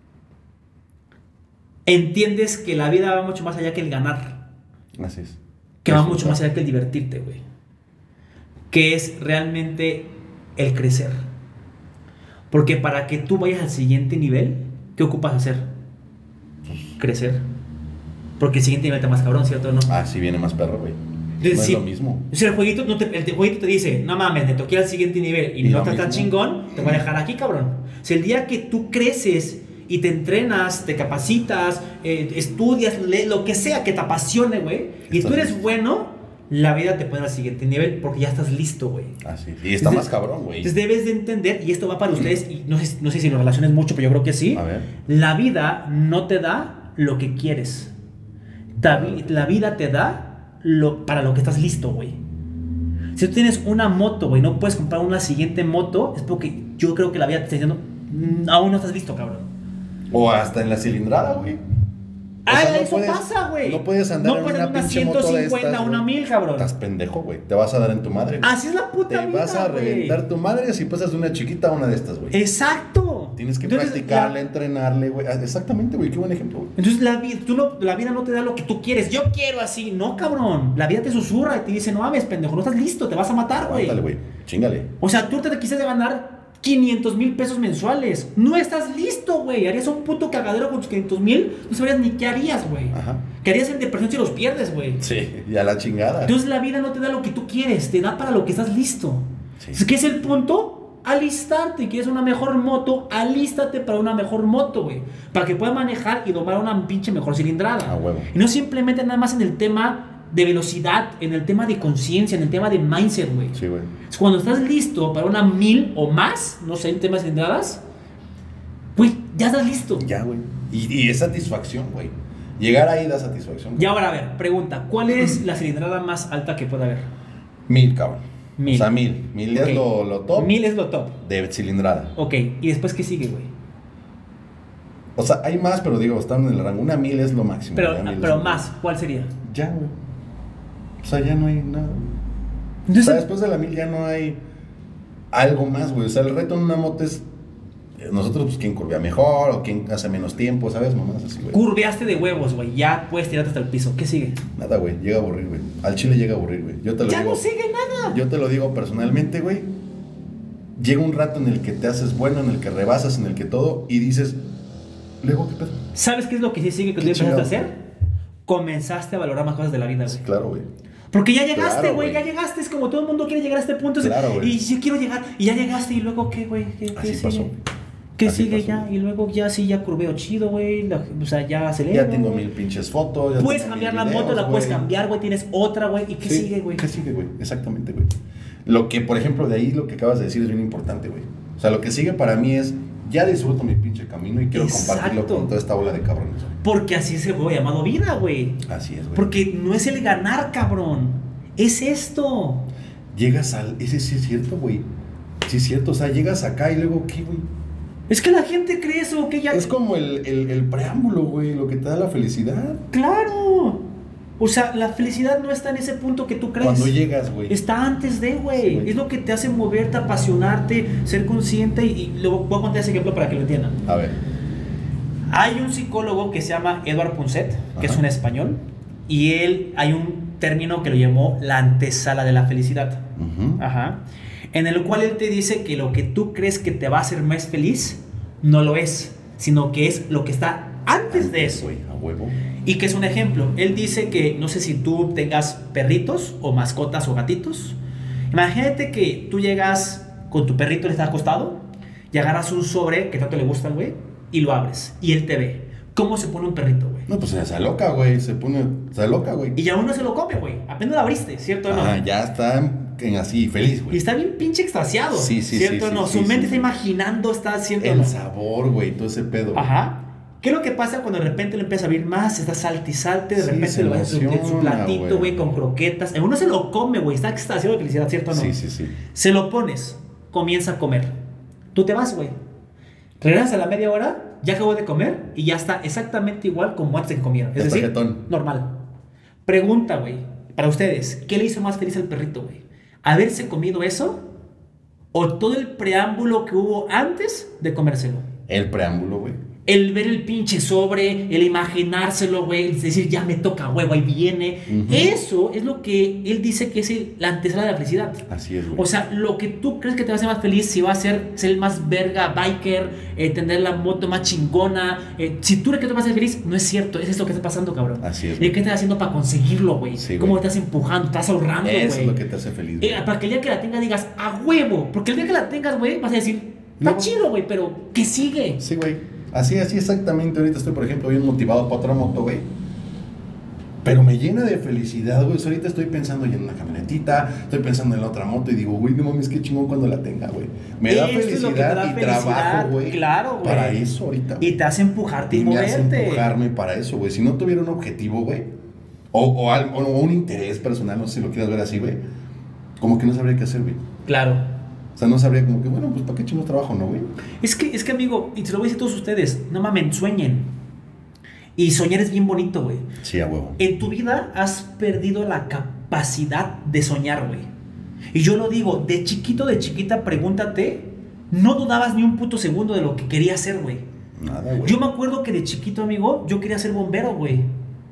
entiendes que la vida va mucho más allá que el ganar, Así es. que va Eso, mucho más allá que el divertirte, güey. Que es realmente el crecer. Porque para que tú vayas al siguiente nivel, ¿qué ocupas hacer? Crecer. Porque el siguiente nivel está más cabrón, ¿cierto o no? Así viene más perro, güey. No Es es decir, lo mismo. O sea, el jueguito, el jueguito te dice, no mames, te toqué al siguiente nivel y Y no lo estás tan mismo. chingón, te voy a dejar aquí, cabrón. Si el día que tú creces y te entrenas, te capacitas, estudias, lees, lo que sea que te apasione, güey, y Estás tú eres listo. bueno, la vida te pone al siguiente nivel porque ya estás listo, güey. Así. Y está Entonces- más cabrón, güey. Entonces debes de entender, y esto va para ustedes, y no sé si lo relaciones mucho, pero yo creo que sí. A ver. La vida no te da lo que quieres. La vida te da para lo que estás listo, güey. Si tú tienes una moto, güey, no puedes comprar una siguiente moto, es porque yo creo que la vida te está diciendo, aún no estás listo, cabrón. O hasta en la cilindrada, güey. O sea, no Eso puedes- pasa, güey. No puedes andar en puedes una pinche moto de 150, estas, una güey. 1000, cabrón. Estás pendejo, güey. Te vas a dar en tu madre, güey. Así es la puta Te vida, vas a güey. reventar tu madre si pasas de una chiquita a una de estas, güey. Exacto. Tienes que Entonces, practicarle, entrenarle, güey. Exactamente, güey. Qué buen ejemplo, güey. Entonces la vida no te da lo que tú quieres. Yo quiero así. No, cabrón. La vida te susurra y te dice, no mames, pendejo, no estás listo, te vas a matar, güey. Aguántale, güey. Chíngale. O sea, tú te quisiste ganar 500,000 pesos mensuales. No estás listo, güey. Harías un puto cagadero con tus 500,000. No sabrías ni qué harías, güey. Ajá. ¿Qué harías en depresión si los pierdes, güey? Sí, y a la chingada. Entonces la vida no te da lo que tú quieres, te da para lo que estás listo. Sí. Entonces, ¿qué es el punto? Alistarte. ¿Quieres una mejor moto? Alístate para una mejor moto, güey. Para que puedas manejar y domar una pinche mejor cilindrada. A huevo. Y no simplemente nada más en el tema de velocidad, en el tema de conciencia, en el tema de mindset, güey. Sí, güey. Cuando estás listo para una 1000 o más, no sé, en temas de cilindradas, Güey, ya estás listo. Ya, güey. Y es satisfacción, güey. Llegar ahí da satisfacción. Y ahora, a ver, pregunta, ¿cuál es la cilindrada más alta que puede haber? 1000, cabrón. 1000. O sea, 1000. 1000 Ok. es lo top 1000 es lo top. de cilindrada. Ok, ¿y después qué sigue, güey? O sea, hay más, pero digo, están en el rango. Una 1000 es lo máximo. Pero, ya 1000 pero es- más, ¿cuál sería? Ya, güey. O sea, ya no hay nada. O Entonces, sea, después de la 1000 ya no hay algo más, güey. O sea, el reto en una moto es nosotros, pues, quién curvea mejor o quién hace menos tiempo, ¿sabes? Mamás así, güey. curveaste de huevos, güey, ya puedes tirarte hasta el piso. ¿Qué sigue? Nada, güey. Llega a aburrir, güey. Al chile llega a aburrir, güey. Yo te lo Ya digo. no sigue nada. Yo te lo digo personalmente, güey. Llega un rato en el que te haces bueno, en el que rebasas, en el que todo, y dices, luego, ¿qué pedo? ¿Sabes qué es lo que sí sigue que tú Qué empezaste a chingado. hacer? Comenzaste a valorar más cosas de la vida, Sí, güey. claro, güey. Porque ya llegaste, Claro, güey, güey. ya llegaste. Es como todo el mundo quiere llegar a este punto. Claro, güey. Y yo quiero llegar, y ya llegaste, y luego, ¿qué, güey? ¿Qué Así sigue? pasó. ¿Qué Así sigue pasó, ya? güey. Y luego ya sí, ya curveo chido, güey. O sea, ya acelero. Ya tengo güey. 1000 pinches fotos. Ya Puedes tengo cambiar 1000 la moto, videos, la puedes güey. cambiar, güey. Tienes otra, güey. ¿Y qué Sí, sigue, güey? ¿Qué sigue, güey? Exactamente, güey. Lo que, por ejemplo, de ahí lo que acabas de decir es bien importante, güey. O sea, lo que sigue para mí es, ya disfruto mi pinche camino y quiero compartirlo Exacto. con toda esta bola de cabrones, güey. Porque así es el juego llamado vida, güey. Así es, güey. Porque no es el ganar, cabrón. Es esto. Llegas al... Ese sí es cierto, güey. Sí es cierto. O sea, llegas acá y luego, ¿qué, güey? Es que la gente cree eso, que ya... Es como el preámbulo, güey, lo que te da la felicidad. ¡Claro! O sea, la felicidad no está en ese punto que tú crees. Cuando llegas, güey. Está antes de, Sí, güey. güey. Es lo que te hace moverte, apasionarte, ser consciente. Y lo voy a contar ese ejemplo para que lo entiendan. A ver. Hay un psicólogo que se llama Edward Punset, que Ajá. es un español. Y él, hay un término que lo llamó la antesala de la felicidad. Ujú. Ajá. En el cual él te dice que lo que tú crees que te va a hacer más feliz, no lo es. Sino que es lo que está antes de eso. Güey, a huevo. Y que es un ejemplo. Él dice que, no sé si tú tengas perritos o mascotas o gatitos. Imagínate que tú llegas con tu perrito, le está acostado, y agarras un sobre que tanto le gusta al güey, y lo abres. Y él te ve. ¿Cómo se pone un perrito, güey? No, pues se aloca, güey. Se aloca, güey. Y ya uno se lo come, güey. Apenas lo abriste, ¿cierto o no? Ah, ya está así, feliz, Y güey. está bien pinche extasiado. Sí, sí, ¿cierto sí, o no? sí, Su sí, mente sí. está imaginando, está haciendo. El sabor, güey, todo ese pedo. güey. Ajá. ¿Qué es lo que pasa cuando de repente lo empieza a abrir más? Está salte y salte, de Sí, repente se lo va a su emociona, platito, güey. güey, con croquetas. Uno se lo come, güey, está extasiado de felicidad, ¿cierto o no? Sí, sí, sí. Se lo pones, comienza a comer. Tú te vas, güey. Regresas a la media hora, ya acabó de comer y ya está exactamente igual como antes de que comieron. Es Ya está decir, jetón. normal. Pregunta, güey, para ustedes, ¿qué le hizo más feliz al perrito, güey? ¿Haberse comido eso o todo el preámbulo que hubo antes de comérselo? El preámbulo, güey. El ver el pinche sobre, el imaginárselo, güey, el decir, ya me toca, huevo, ahí viene. Ujú. Eso es lo que él dice que es la antesala de la felicidad. Así es, güey. O sea, lo que tú crees que te va a hacer más feliz, si va a ser el más verga biker, tener la moto más chingona, si tú crees que te va a hacer feliz, no es cierto, es lo que está pasando, cabrón. Así es, ¿Y güey. qué estás haciendo para conseguirlo, güey? Sí, ¿Cómo güey. te estás empujando? ¿Estás ahorrando, güey? Eso es lo que te hace feliz, güey. Para que el día que la tengas digas, a huevo. Porque el día que la tengas, güey, vas a decir, está No. chido, güey, pero ¿qué sigue? Sí, güey. Así exactamente. Ahorita estoy, por ejemplo, bien motivado para otra moto, güey. Pero me llena de felicidad, güey. O sea, ahorita estoy pensando ya en una camionetita, estoy pensando en la otra moto y digo, güey, no mames, qué chingón cuando la tenga, güey. Me da Eso es lo que te felicidad da y felicidad, trabajo, güey. claro, güey. Para eso ahorita. Y te hace empujarte y, Y me hace moverte. empujarme para eso, güey. Si no tuviera un objetivo, güey, o un interés personal, no sé si lo quieras ver así, güey, como que no sabría qué hacer, güey. Claro. O sea, no sabría como que, bueno, pues ¿para qué chingos trabajo, no, güey? Es que, amigo, y te lo voy a decir a todos ustedes, no mamen, sueñen. Y soñar es bien bonito, güey. Sí, a huevo. En tu vida has perdido la capacidad de soñar, güey. Y yo lo digo, de chiquito, de chiquita, pregúntate, no dudabas ni un puto segundo de lo que querías hacer, güey. Nada, güey. Yo me acuerdo que de chiquito, amigo, yo quería ser bombero, güey.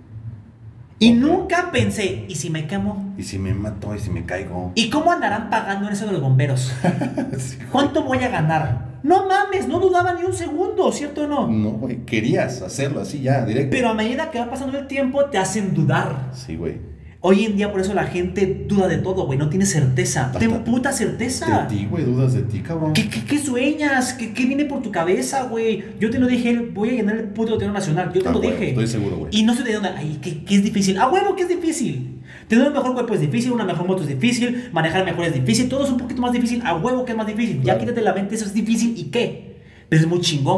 Y Ok. nunca pensé, ¿y si me quemo? Y si me mato, y si me caigo. ¿Y cómo andarán pagando en eso de los bomberos? Sí. ¿Cuánto voy a ganar? No mames, no dudaba ni un segundo, ¿cierto o no? No, güey, querías hacerlo así ya, directo. Pero a medida que va pasando el tiempo te hacen dudar. Sí, güey. Hoy en día por eso la gente duda de todo, güey, no tiene certeza. Hasta Ten puta certeza. De ti, güey, dudas de ti, cabrón. ¿Qué sueñas? ¿Qué viene por tu cabeza, güey? Yo te lo dije, voy a llenar el puto Teatro Nacional, yo te Ah, lo güey, dije. estoy seguro, güey. Y no sé de dónde, ay, ¿qué es difícil? ¡Ah, huevo, que es difícil! Tener un mejor cuerpo es difícil, una mejor moto es difícil, manejar mejor es difícil, todo es un poquito más difícil, ¡a huevo que es más difícil! Ya Claro. quítate la mente, eso es difícil, ¿y qué? Pero es muy chingón, güey.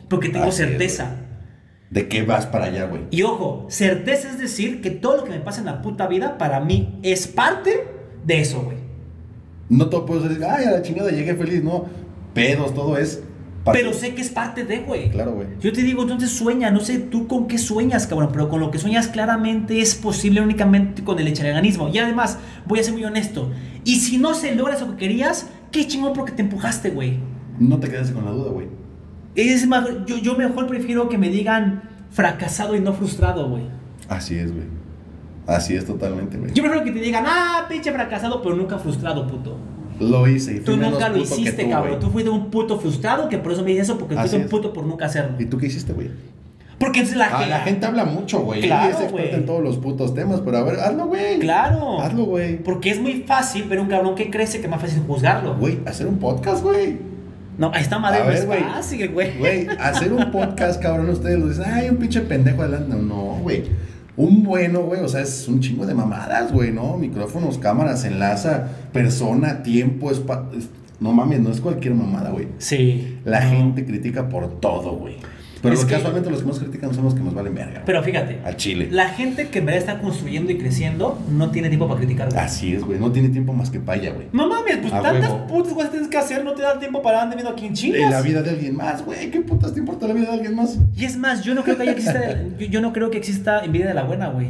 porque tengo Así es, certeza. ¿De qué vas para allá, güey? Y ojo, certeza es decir que todo lo que me pasa en la puta vida para mí es parte de eso, güey. No todo puedes decir, ay, a la chingada llegué feliz, no. Pedos, todo es parte. Pero sé que es parte de, güey. Claro, güey. Yo te digo, entonces sueña, no sé tú con qué sueñas, cabrón, pero con lo que sueñas claramente es posible únicamente con el echaleganismo. Y además, voy a ser muy honesto, y si no se logra eso que querías, qué chingón porque te empujaste, güey. No te quedes con la duda, güey. Es más, yo mejor prefiero que me digan fracasado y no frustrado, güey. Así es, güey. Así es totalmente, güey. Yo prefiero que te digan, pinche fracasado, pero nunca frustrado, puto. Lo hice y Tú fui menos nunca lo puto que hiciste, tú, cabrón. güey. Tú fuiste un puto frustrado, que por eso me dices eso, porque Así fuiste un es. puto por nunca hacerlo. ¿Y tú qué hiciste, güey? Porque es La gente habla mucho, güey. Claro, Y es experta güey. en todos los putos temas, pero a ver, hazlo, güey. Claro. Hazlo, güey. Porque es muy fácil ver un cabrón que crece que es más fácil juzgarlo. Güey, hacer un podcast, güey. No, a esta madre A no ver, es güey. fácil, güey. Güey, hacer un podcast, cabrón, ustedes lo dicen, ay, un pinche pendejo adelante. No, güey. Un bueno, güey, o sea, es un chingo de mamadas, güey, ¿no? Micrófonos, cámaras, enlaza, persona, tiempo, no mames, no es cualquier mamada, güey. Sí. La No. gente critica por todo, güey. Pero Es que- casualmente los que más critican son los que nos valen verga, güey. Pero fíjate, Al chile. la gente que en verdad está construyendo y creciendo no tiene tiempo para criticar, güey. Así es, güey. No tiene tiempo más que paya, güey. No mames, pues A tantas huevo. putas cosas tienes que hacer, no te da tiempo para andar viendo a quién chingas. En la vida de alguien más, güey. ¿Qué putas te importa la vida de alguien más? Y es más, yo no creo que yo no creo que exista envidia de la buena, güey.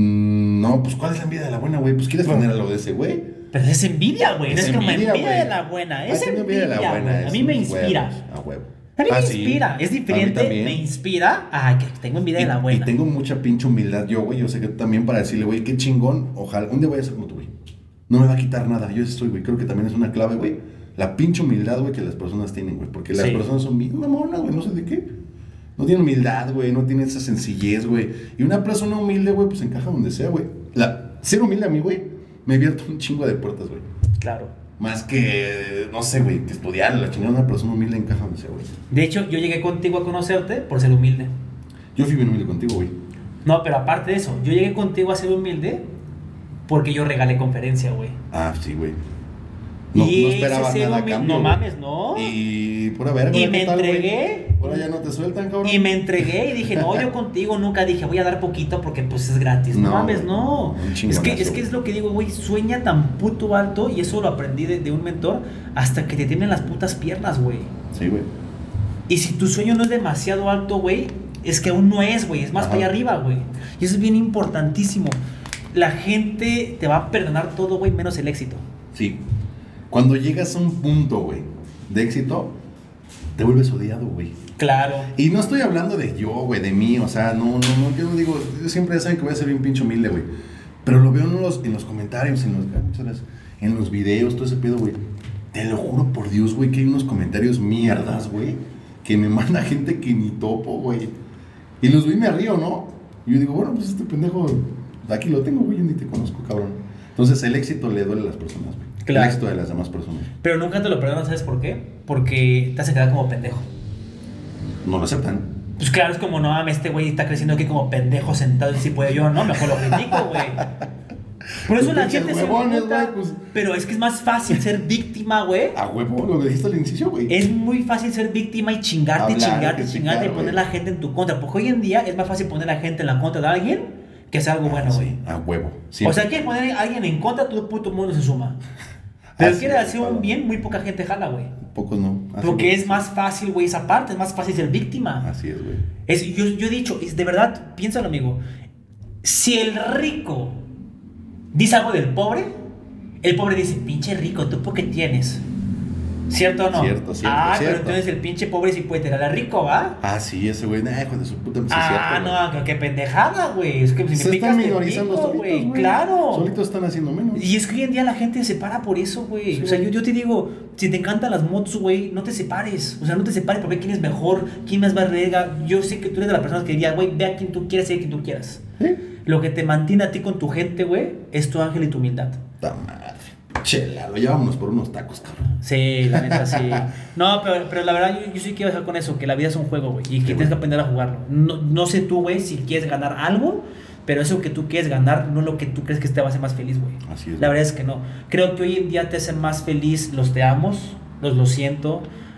No, pues ¿cuál es la envidia de la buena, güey? Pues quieres poner a lo de ese, güey. Pero es envidia, güey. No Es es como envidia, envidia güey. de la buena. Es Tengo envidia, güey. A mí me inspira. A huevo. A mí me sí. inspira. Es A mí diferente. también. Me inspira a que tengo envidia de la Y buena. tengo mucha pinche humildad yo, güey. Yo sé que tú también para decirle, güey, qué chingón. Ojalá un día vaya a ser como tú, güey. No me va a quitar nada. Yo estoy, güey. Creo que también es una clave, güey. La pinche humildad, güey, que las personas tienen, güey. Porque las Sí. personas son bien mamonas, güey. No sé de qué. No tienen humildad, güey. No tienen esa sencillez, güey. Y una persona humilde, güey, pues encaja donde sea, güey. Ser humilde a mí, güey, me ha abierto un chingo de puertas, güey. Claro. Más que, no sé, güey, que estudiar. La chingada de una persona humilde encaja donde sea, güey. De hecho, yo llegué contigo a conocerte por ser humilde. Yo fui bien humilde contigo, güey. No, pero aparte de eso, yo llegué contigo a ser humilde porque yo regalé conferencia, güey. Ah, sí, güey. No, Y no ese esperabas ser nada a humilde- cambio. no güey. mames, no. Y pura verga. Y ¿qué me tal, güey? entregué. Ahora ya no te sueltan, cabrón. Y me entregué y dije, no, yo contigo nunca dije, voy a dar poquito porque pues es gratis. No, No, mames, güey. no. Un Es chingonazo, que güey. es lo que digo, güey, sueña tan puto alto y eso lo aprendí de un mentor hasta que te tiemblen las putas piernas, güey. Sí, güey. Y si tu sueño no es demasiado alto, güey, es que aún no es, güey, es más Ajá. para allá arriba, güey. Y eso es bien importantísimo. La gente te va a perdonar todo, güey, menos el éxito. Sí. Cuando llegas a un punto, güey, de éxito, te vuelves odiado, güey. Claro. Y no estoy hablando de yo, güey, de mí, o sea, no, yo no digo, yo siempre saben que voy a ser bien pinche humilde, güey. Pero lo veo en los comentarios, en los videos, todo ese pedo, güey. Te lo juro por Dios, güey, que hay unos comentarios mierdas, güey, que me manda gente que ni topo, güey. Y los vi y me río, ¿no? Y yo digo, bueno, pues este pendejo, aquí lo tengo, güey, yo ni te conozco, cabrón. Entonces el éxito le duele a las personas, güey. Claro. El éxito de las demás personas. Pero nunca te lo perdonan, ¿sabes por qué? Porque te hace quedar como pendejo. No lo aceptan. Pues claro, es como, no mames, este güey está creciendo aquí como pendejo sentado y si puedo yo, no, mejor lo critico, güey. Por eso Los la pinches gente se huevones, emputa, güey, pues. pero es que es más fácil ser víctima, güey. A huevo, lo que dijiste al inicio, güey. Es muy fácil ser víctima y chingarte, Hablar, chingarte, criticar, chingarte y poner güey. la gente en tu contra. Porque hoy en día es más fácil poner a la gente en la contra de alguien que hacer algo bueno, güey. Sí, a huevo. O Siempre. sea, que poner a alguien en contra, todo el puto mundo se suma. Pero Así quiere es, hacer un claro. bien, muy poca gente jala, güey. Pocos no. Así Porque es. es más fácil, güey, esa parte, es más fácil ser víctima. Así es, güey. Yo he dicho, de verdad, piénsalo, amigo. Si el rico dice algo del pobre, el pobre dice, pinche rico, ¿tú por qué tienes? ¿Cierto o no? Cierto, pero cierto. entonces el pinche pobre sí puede tener a rico, ¿va? Ah, sí, ese güey, hijo de su puta, pues sí es Ah, cierto, no, qué pendejada, güey. Es que güey. si Se me están picas te minorizando pico, solitos, güey. güey. Claro. Solitos están haciendo menos. Y es que hoy en día la gente se separa por eso, güey. Sí, O sea, güey. yo te digo, si te encantan las motos, güey, no te separes. O sea, no te separes por ver quién es mejor, quién más va a verga. Yo sé que tú eres de las personas que diría, güey, ve a quien tú quieras y a quien tú quieras. ¿Sí? Lo que te mantiene a ti con tu gente, güey, es tu ángel y tu humildad. Ta madre. Chela, lo llevámonos por unos tacos, cabrón. Sí, la neta, sí. No, pero la verdad, yo sí quiero dejar con eso, que la vida es un juego, güey, y que Sí, tienes güey. que aprender a jugarlo. No sé tú, güey, si quieres ganar algo, pero eso que tú quieres ganar no es lo que tú crees que te va a hacer más feliz, güey. Así es. La verdad es que no. Creo que hoy en día te hacen más feliz los te amos, los lo siento,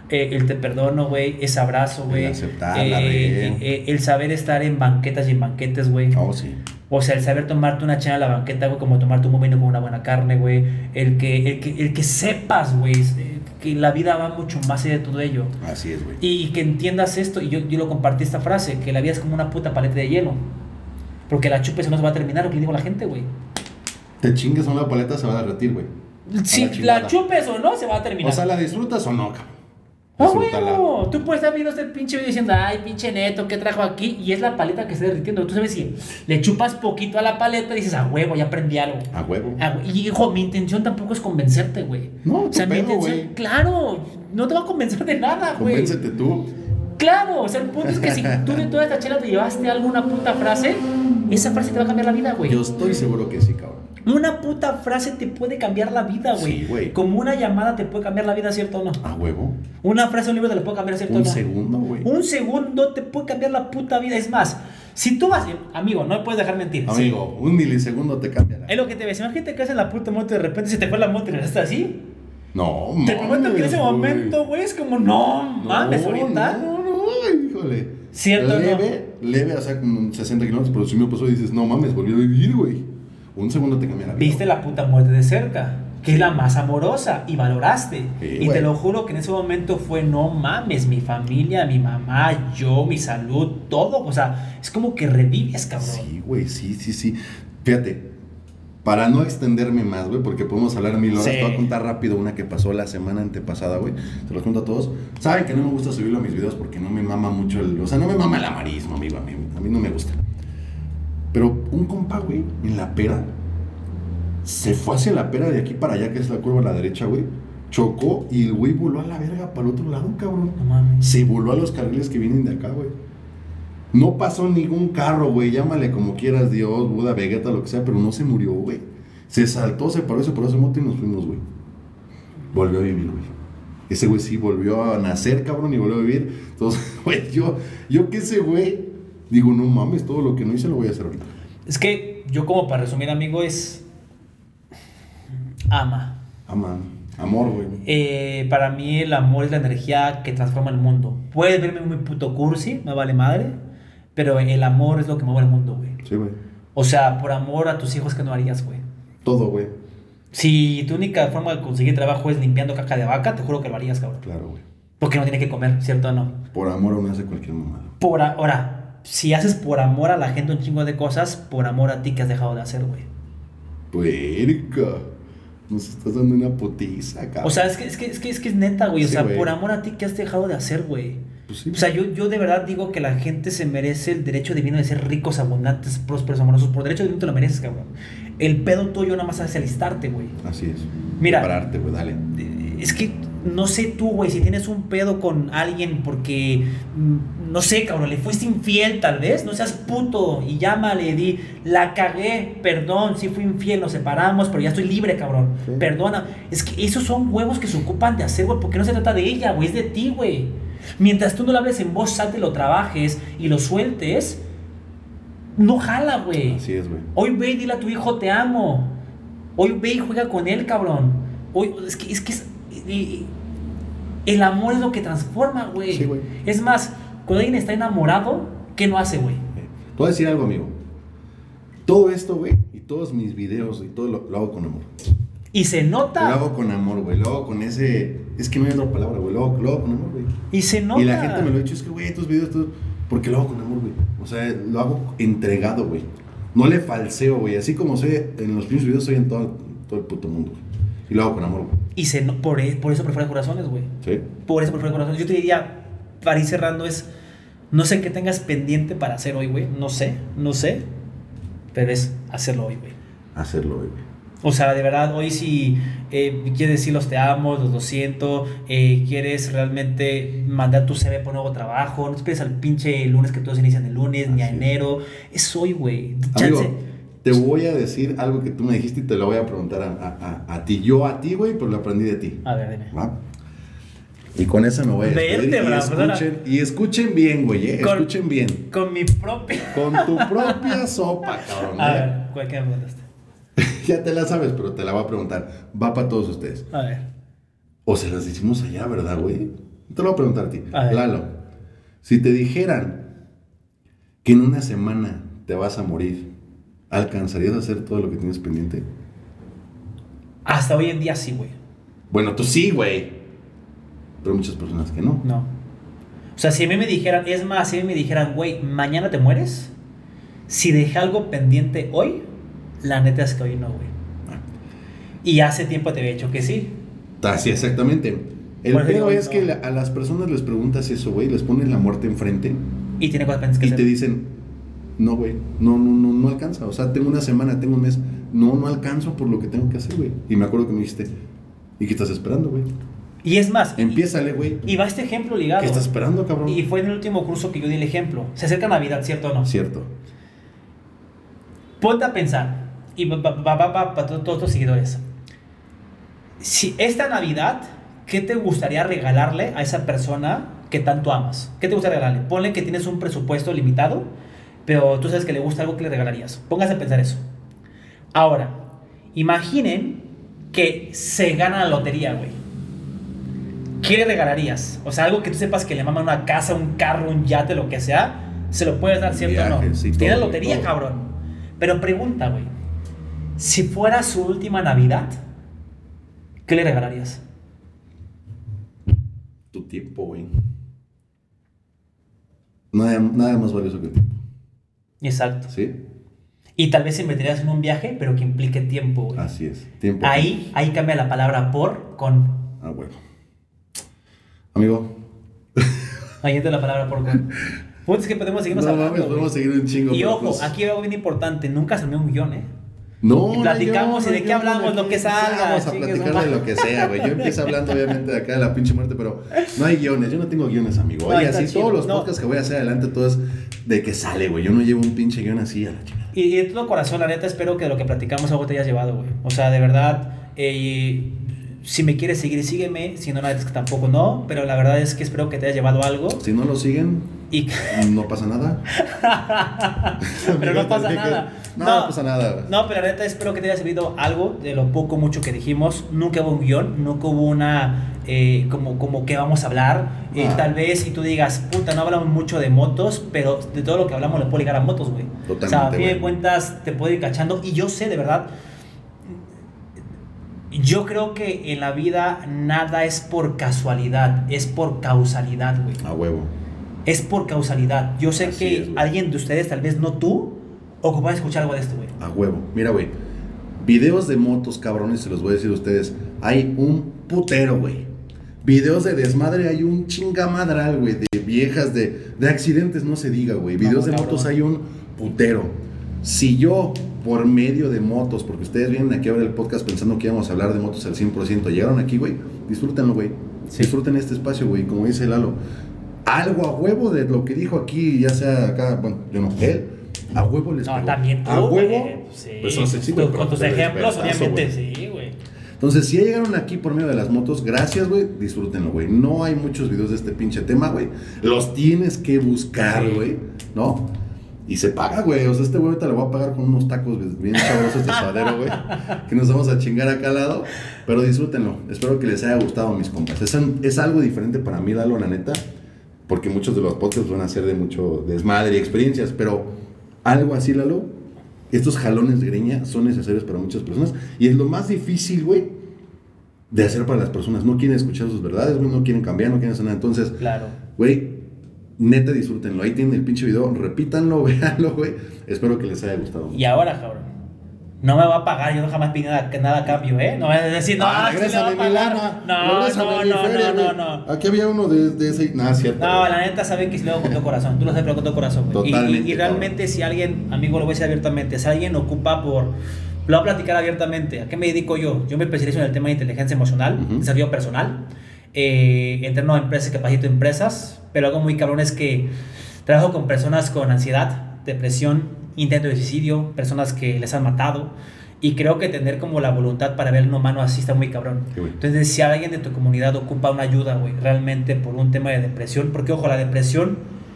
el te perdono, güey, ese abrazo, güey. El aceptarla, güey. El saber estar en banquetas y en banquetes, güey. Oh, sí. O sea, el saber tomarte una chela a la banqueta, güey, como tomarte un vino con una buena carne, güey. El que sepas, güey, que la vida va mucho más allá de todo ello. Así es, güey. Y que entiendas esto, y yo lo compartí esta frase, que la vida es como una puta paleta de hielo. Porque la chupes o no se va a terminar, lo que le digo a la gente, güey. Te chingues a una paleta, se va a derretir, güey. Si la chupes o no, se va a terminar. O sea, ¿la disfrutas o no, cabrón? Ah, bueno, tú puedes estar viendo este pinche video diciendo, ay, pinche Neto, ¿qué trajo aquí? Y es la paleta que está derritiendo. Tú sabes si le chupas poquito a la paleta y dices, a huevo, ya aprendí algo. A huevo. Y hijo, mi intención tampoco es convencerte, güey. No, o sea, mi intención, güey. claro, no te va a convencer de nada, güey. Convéncete tú. Claro, o sea, el punto es que si tú de toda esta chela te llevaste alguna puta frase, esa frase te va a cambiar la vida, güey. Yo estoy seguro que sí, cabrón. Una puta frase te puede cambiar la vida, güey. Sí, güey. Como una llamada te puede cambiar la vida, ¿cierto o no? A huevo. Una frase, un libro te lo puede cambiar, ¿cierto o Un no? segundo, güey. Un segundo te puede cambiar la puta vida. Es más, si tú vas... Amigo, no me puedes dejar mentir. Amigo, un milisegundo te cambia la vida. Es lo que te ves. Imagínate que estás en la puta moto y de repente se te fue la moto y regresaste así. No, Te prometo que en ese momento, güey, es como, no mames, ahorita. No, híjole. ¿Cierto o no? Leve, o sea, como 60 kilómetros, pero si me pasó y dices, no mames, volví a vivir, güey. Un segundo te cambia la vida. Viste la puta muerte de cerca, que es la más amorosa, y valoraste. Sí, y güey. te lo juro que en ese momento fue, no mames, mi familia, mi mamá, yo, mi salud, todo. O sea, es como que revives, cabrón. Sí, güey, sí. Fíjate, para no extenderme más, güey, porque podemos hablar 1000 horas, Sí. te voy a contar rápido una que pasó la semana antepasada, güey. Se los cuento a todos. Saben que no me gusta subirlo a mis videos porque no me mama mucho o sea, no me mama el amarismo, amigo, a mí no me gusta. Pero un compa, güey, en la pera, se fue hacia la pera de aquí para allá, que es la curva a la derecha, güey. Chocó y el güey voló a la verga para el otro lado, cabrón. No mames. Se voló a los carriles que vienen de acá, güey. No pasó ningún carro, güey. Llámale como quieras, Dios, Buda, Vegeta, lo que sea, pero no se murió, güey. Se saltó, se paró esa moto y nos fuimos, güey. Volvió a vivir, güey. Ese güey sí volvió a nacer, cabrón, y volvió a vivir. Entonces, güey, yo que ese güey, digo, no mames, todo lo que no hice lo voy a hacer ahorita. Es que yo, como para resumir, amigo, es... ama. Amor, güey. Para mí el amor es la energía que transforma el mundo. Puedes verme muy puto cursi, me vale madre, pero el amor es lo que mueve el mundo, güey. Sí, güey. O sea, por amor a tus hijos, ¿qué no harías, güey? Todo, güey. Si tu única forma de conseguir trabajo es limpiando caca de vaca, te juro que lo harías, cabrón. Claro, güey. Porque no tiene que comer, ¿cierto o no? Por amor uno hace cualquier mamada. Ahora, si haces por amor a la gente un chingo de cosas, por amor a ti que has dejado de hacer, güey. Puerca. Nos estás dando una putiza, cabrón. O sea, es que es neta, güey. O Sí, sea, güey. por amor a ti que has dejado de hacer, güey. Pues sí. O sea, yo de verdad digo que la gente se merece el derecho divino de ser ricos, abundantes, prósperos, amorosos. Por derecho divino te lo mereces, cabrón. El pedo tuyo nada más hace alistarte, güey. Así es. Mira. Prepararte, güey, dale. Es que no sé tú, güey, si tienes un pedo con alguien porque, no sé, cabrón, le fuiste infiel tal vez, no seas puto y llámale, di, la cagué, perdón, sí fui infiel, nos separamos, pero ya estoy libre, cabrón, Sí. perdona. Es que esos son huevos que se ocupan de hacer, güey, porque no se trata de ella, güey, es de ti, güey. Mientras tú no lo hables en voz alta y lo trabajes y lo sueltes, no jala, güey. Así es, güey. Hoy ve y dile a tu hijo te amo. Hoy ve y juega con él, cabrón. Hoy, el amor es lo que transforma, güey. Sí, güey. Es más, cuando alguien está enamorado, ¿qué no hace, güey? Te voy a decir algo, amigo. Todo esto, güey, y todos mis videos y todo lo hago con amor. Y se nota. Lo hago con amor, güey. Lo hago con ese... Es que no hay otra palabra, güey. Lo hago con amor, güey. Y se nota. Y la gente me lo ha dicho, es que, güey, tus videos, todo... Porque lo hago con amor, güey. O sea, lo hago entregado, güey. No le falseo, güey. Así como soy en los primeros videos, soy en todo el puto mundo, güey. Y lo hago con amor, güey. Y por eso prefiero corazones, güey. ¿Sí? Por eso prefiero corazones. Yo te diría, para ir cerrando, es... No sé qué tengas pendiente para hacer hoy, güey. No sé. Pero es hacerlo hoy, güey. Hacerlo, güey. O sea, de verdad, hoy si quieres decir los te amo, los lo siento, quieres realmente mandar tu CV por nuevo trabajo, no esperes al pinche lunes que todos inician el lunes, ni a Así es. enero. Es hoy, güey. Amigo, te voy a decir algo que tú me dijiste y te lo voy a preguntar a ti. Yo a ti, güey, pero lo aprendí de ti. A ver, dime. ¿Va? Y con esa me voy a despedir. Y escuchen bien, güey, escuchen bien. Con mi propia... Con tu propia sopa, cabrón. A ver, ¿cuál que me preguntaste? Ya te la sabes, pero te la voy a preguntar. Va para todos ustedes. A ver. O se las decimos allá, ¿verdad, güey? Te lo voy a preguntar a ti. A ver. Lalo, si te dijeran que en una semana te vas a morir, ¿alcanzarías a hacer todo lo que tienes pendiente? Hasta hoy en día sí, güey. Bueno, tú sí, güey. Pero muchas personas que no. No. O sea, si a mí me dijeran, es más, si a mí me dijeran, güey, mañana te mueres, si dejé algo pendiente hoy, la neta es que hoy no, güey. Y hace tiempo te había dicho que sí. Así, exactamente. El Por eso pedo digo, es no. que a las personas les preguntas eso, güey, les pones la muerte enfrente Y tiene cosas pendientes que y te hacer. dicen, no, güey, no alcanza. O sea, tengo una semana, tengo un mes, no alcanzo por lo que tengo que hacer, güey. Y me acuerdo que me dijiste, ¿y qué estás esperando, güey? Y es más, Empiézale, güey. y va este ejemplo ligado. ¿Qué estás esperando, cabrón? Y fue en el último curso que yo di el ejemplo. Se acerca Navidad, ¿cierto o no? Cierto. Ponte a pensar, y para todos tus seguidores, si esta Navidad, ¿qué te gustaría regalarle a esa persona que tanto amas? ¿Qué te gustaría regalarle? Ponle que tienes un presupuesto limitado, pero tú sabes que le gusta algo que le regalarías. Póngase a pensar eso. Ahora, imaginen que se gana la lotería, güey. ¿Qué le regalarías? O sea, algo que tú sepas que le mama una casa, un carro, un yate, lo que sea, se lo puedes dar, ¿cierto o no? Viajes y Tiene todo, lotería, todo. cabrón. Pero pregunta, güey. Si fuera su última Navidad, ¿qué le regalarías? Tu tiempo, güey. Nada más valioso que el tiempo. Exacto. ¿Sí? Y tal vez invertirías en un viaje, pero que implique tiempo, güey. Así es. Tiempo. Ahí cambia la palabra por con. Ah, bueno. Amigo. Ahí entra la palabra por con. Pues es que podemos seguirnos No hablando, mames, güey. podemos seguir un chingo. Y pero ojo, pues, aquí hay algo bien importante. Nunca se me un guión, ¿eh? No, Y platicamos no, y de qué hablamos, lo que salga, Vamos a chingue platicar su madre. de lo que sea, güey. Yo empiezo hablando, obviamente, de acá de la pinche muerte, pero no hay guiones. Yo no tengo guiones, amigo. No, Oye, está así chido. todos los No. podcasts que voy a hacer adelante, todo es de que sale, güey. Yo no llevo un pinche guión así a la chingada. Y de todo corazón, la neta, espero que de lo que platicamos algo te hayas llevado, güey. O sea, de verdad, si me quieres seguir, sígueme. Si no, la neta es que tampoco no. Pero la verdad es que espero que te hayas llevado algo. Si no lo siguen, Y... no pasa nada. pero no pasa Amigo, te dije nada. que no pasa nada, güey. No, pero la neta espero que te haya servido algo de lo poco mucho que dijimos. Nunca hubo un guión, nunca hubo una como que vamos a hablar. Tal vez si tú digas, puta, no hablamos mucho de motos, pero de todo lo que hablamos le puedo ligar a motos, güey. Totalmente, O sea, a fin de güey. cuentas te puedo ir cachando. Y yo sé, de verdad, yo creo que en la vida nada es por casualidad, es por causalidad, güey. A huevo. Es por causalidad. Yo sé Así que es, güey. alguien de ustedes, tal vez no tú, ocupa escuchar algo de esto, güey. A huevo. Mira, güey. Videos de motos, cabrones, se los voy a decir a ustedes. Hay un putero, güey. Videos de desmadre hay un chingamadral, güey. De viejas, de accidentes, no se diga, güey. Videos de cabrón. motos hay un putero. Si yo, por medio de motos, porque ustedes vienen aquí a ver el podcast pensando que íbamos a hablar de motos al 100%, llegaron aquí, güey, disfrútenlo, güey. Sí. Disfruten este espacio, güey. Como dice Lalo. Algo a huevo de lo que dijo aquí, ya sea acá, bueno, yo no, él. A huevo les No, pegó. también tú, a huevo. güey, sí. Pues no sé, sí, güey, pero Con tus te ejemplos, despertazo, obviamente, güey. sí, güey. Entonces, si ya llegaron aquí por medio de las motos, gracias, güey, disfrútenlo, güey. No hay muchos videos de este pinche tema, güey. Los tienes que buscar, Sí. güey, ¿no? Y se paga, güey. O sea, este güey ahorita le voy a pagar con unos tacos bien sabrosos de suadero, güey. Que nos vamos a chingar acá al lado. Pero disfrútenlo. Espero que les haya gustado, mis compas. Es algo diferente para mí, Lalo, la neta. Porque muchos de los podcasts van a ser de mucho desmadre y experiencias. Pero algo así, Lalo, estos jalones de greña son necesarios para muchas personas. Y es lo más difícil, güey, de hacer para las personas. No quieren escuchar sus verdades, güey. No quieren cambiar, no quieren hacer nada. Entonces, Claro. güey, neta, disfrútenlo. Ahí tienen el pinche video. Repítanlo, véanlo, güey. Espero que les haya gustado. Y ahora, cabrón, no me va a pagar, yo no jamás pedí nada a cambio, ¿eh? No es decir, no, sí me va regrésame a mi pagar. lana. No, Regrésame mi feria, güey. no. Aquí había uno de ese. Nada, cierto. No, güey. la neta saben que si lo hago con todo corazón. Tú lo sabes, pero con todo corazón, güey. Totalmente, Y realmente, si alguien, amigo, lo voy a decir abiertamente, si alguien ocupa por. Lo voy a platicar abiertamente. ¿A qué me dedico yo? Yo me especializo en el tema de inteligencia emocional, desarrollo personal. Entreno a empresas, capacito empresas. Pero algo muy cabrón es que trabajo con personas con ansiedad, depresión, intento de suicidio, personas que les han matado. Y creo que tener como la voluntad para ver un humano así está muy cabrón. Qué bueno. Entonces, si alguien de tu comunidad ocupa una ayuda, güey, realmente por un tema de depresión, porque ojo, la depresión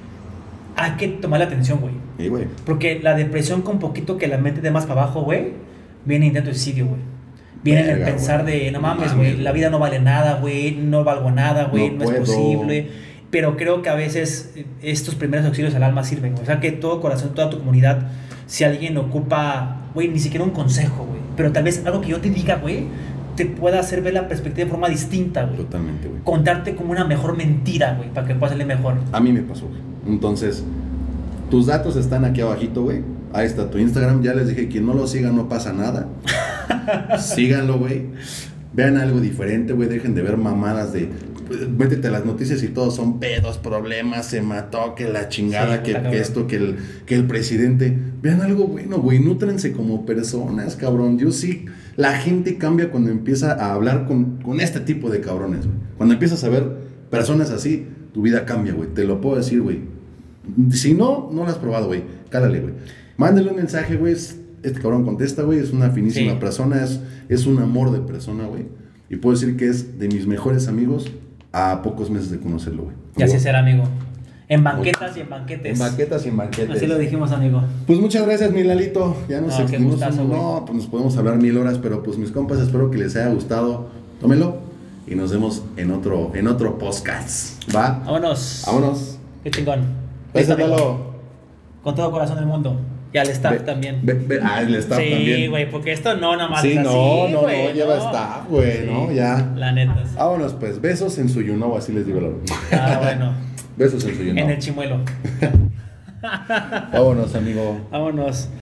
hay que tomar la atención, güey. Sí, güey. Porque la depresión con poquito que la mente de más para abajo, güey, viene intento de suicidio, güey. viene el Verga, pensar güey. de, no mames, No güey, mames, la vida no vale nada, güey, no valgo nada, güey, No no, es puedo. posible. Pero creo que a veces estos primeros auxilios al alma sirven, güey. O sea, que todo corazón, toda tu comunidad, si alguien ocupa, güey, ni siquiera un consejo, güey, pero tal vez algo que yo te diga, güey, te pueda hacer ver la perspectiva de forma distinta, güey. Totalmente, güey. Contarte como una mejor mentira, güey, para que puedas hacerle mejor. A mí me pasó, güey. Entonces, tus datos están aquí abajito, güey. Ahí está tu Instagram. Ya les dije, quien no lo siga no pasa nada. Síganlo, güey. Vean algo diferente, güey. Dejen de ver mamadas de... Métete a las noticias y todos son pedos, problemas, se mató, que la chingada, Sí, que esto, que el presidente. Vean algo bueno, güey. Nútrense como personas, cabrón. Yo sí... La gente cambia cuando empieza a hablar con este tipo de cabrones, güey. Cuando empiezas a ver personas así, tu vida cambia, güey. Te lo puedo decir, güey. Si no, no lo has probado, güey. Cálale, güey. Mándale un mensaje, güey. Este cabrón contesta, güey. Es una finísima persona. Es un amor de persona, güey. Y puedo decir que es de mis mejores amigos a pocos meses de conocerlo, güey. Y así será, amigo. En banquetas y en banquetes. En banquetas y en banquetes. Así lo dijimos, amigo. Pues muchas gracias, mi Lalito. Ya nos qué extendimos. gustazo, No, pues nos podemos hablar 1000 horas, pero pues mis compas, espero que les haya gustado. Tómenlo y nos vemos en otro podcast. ¿Va? Vámonos. Vámonos. Qué chingón. Listo, amigo. Lalo. Con todo corazón del mundo. Y al staff también. El staff también. Sí, güey, porque esto no nada más Sí, es así, no, güey, lleva staff, güey, Sí, ¿no? Ya. La neta. Sí. Vámonos, pues. Besos en su Yuno, así les digo, Lalo. Bueno. Besos en su Yuno. En el chimuelo. Vámonos, amigo. Vámonos.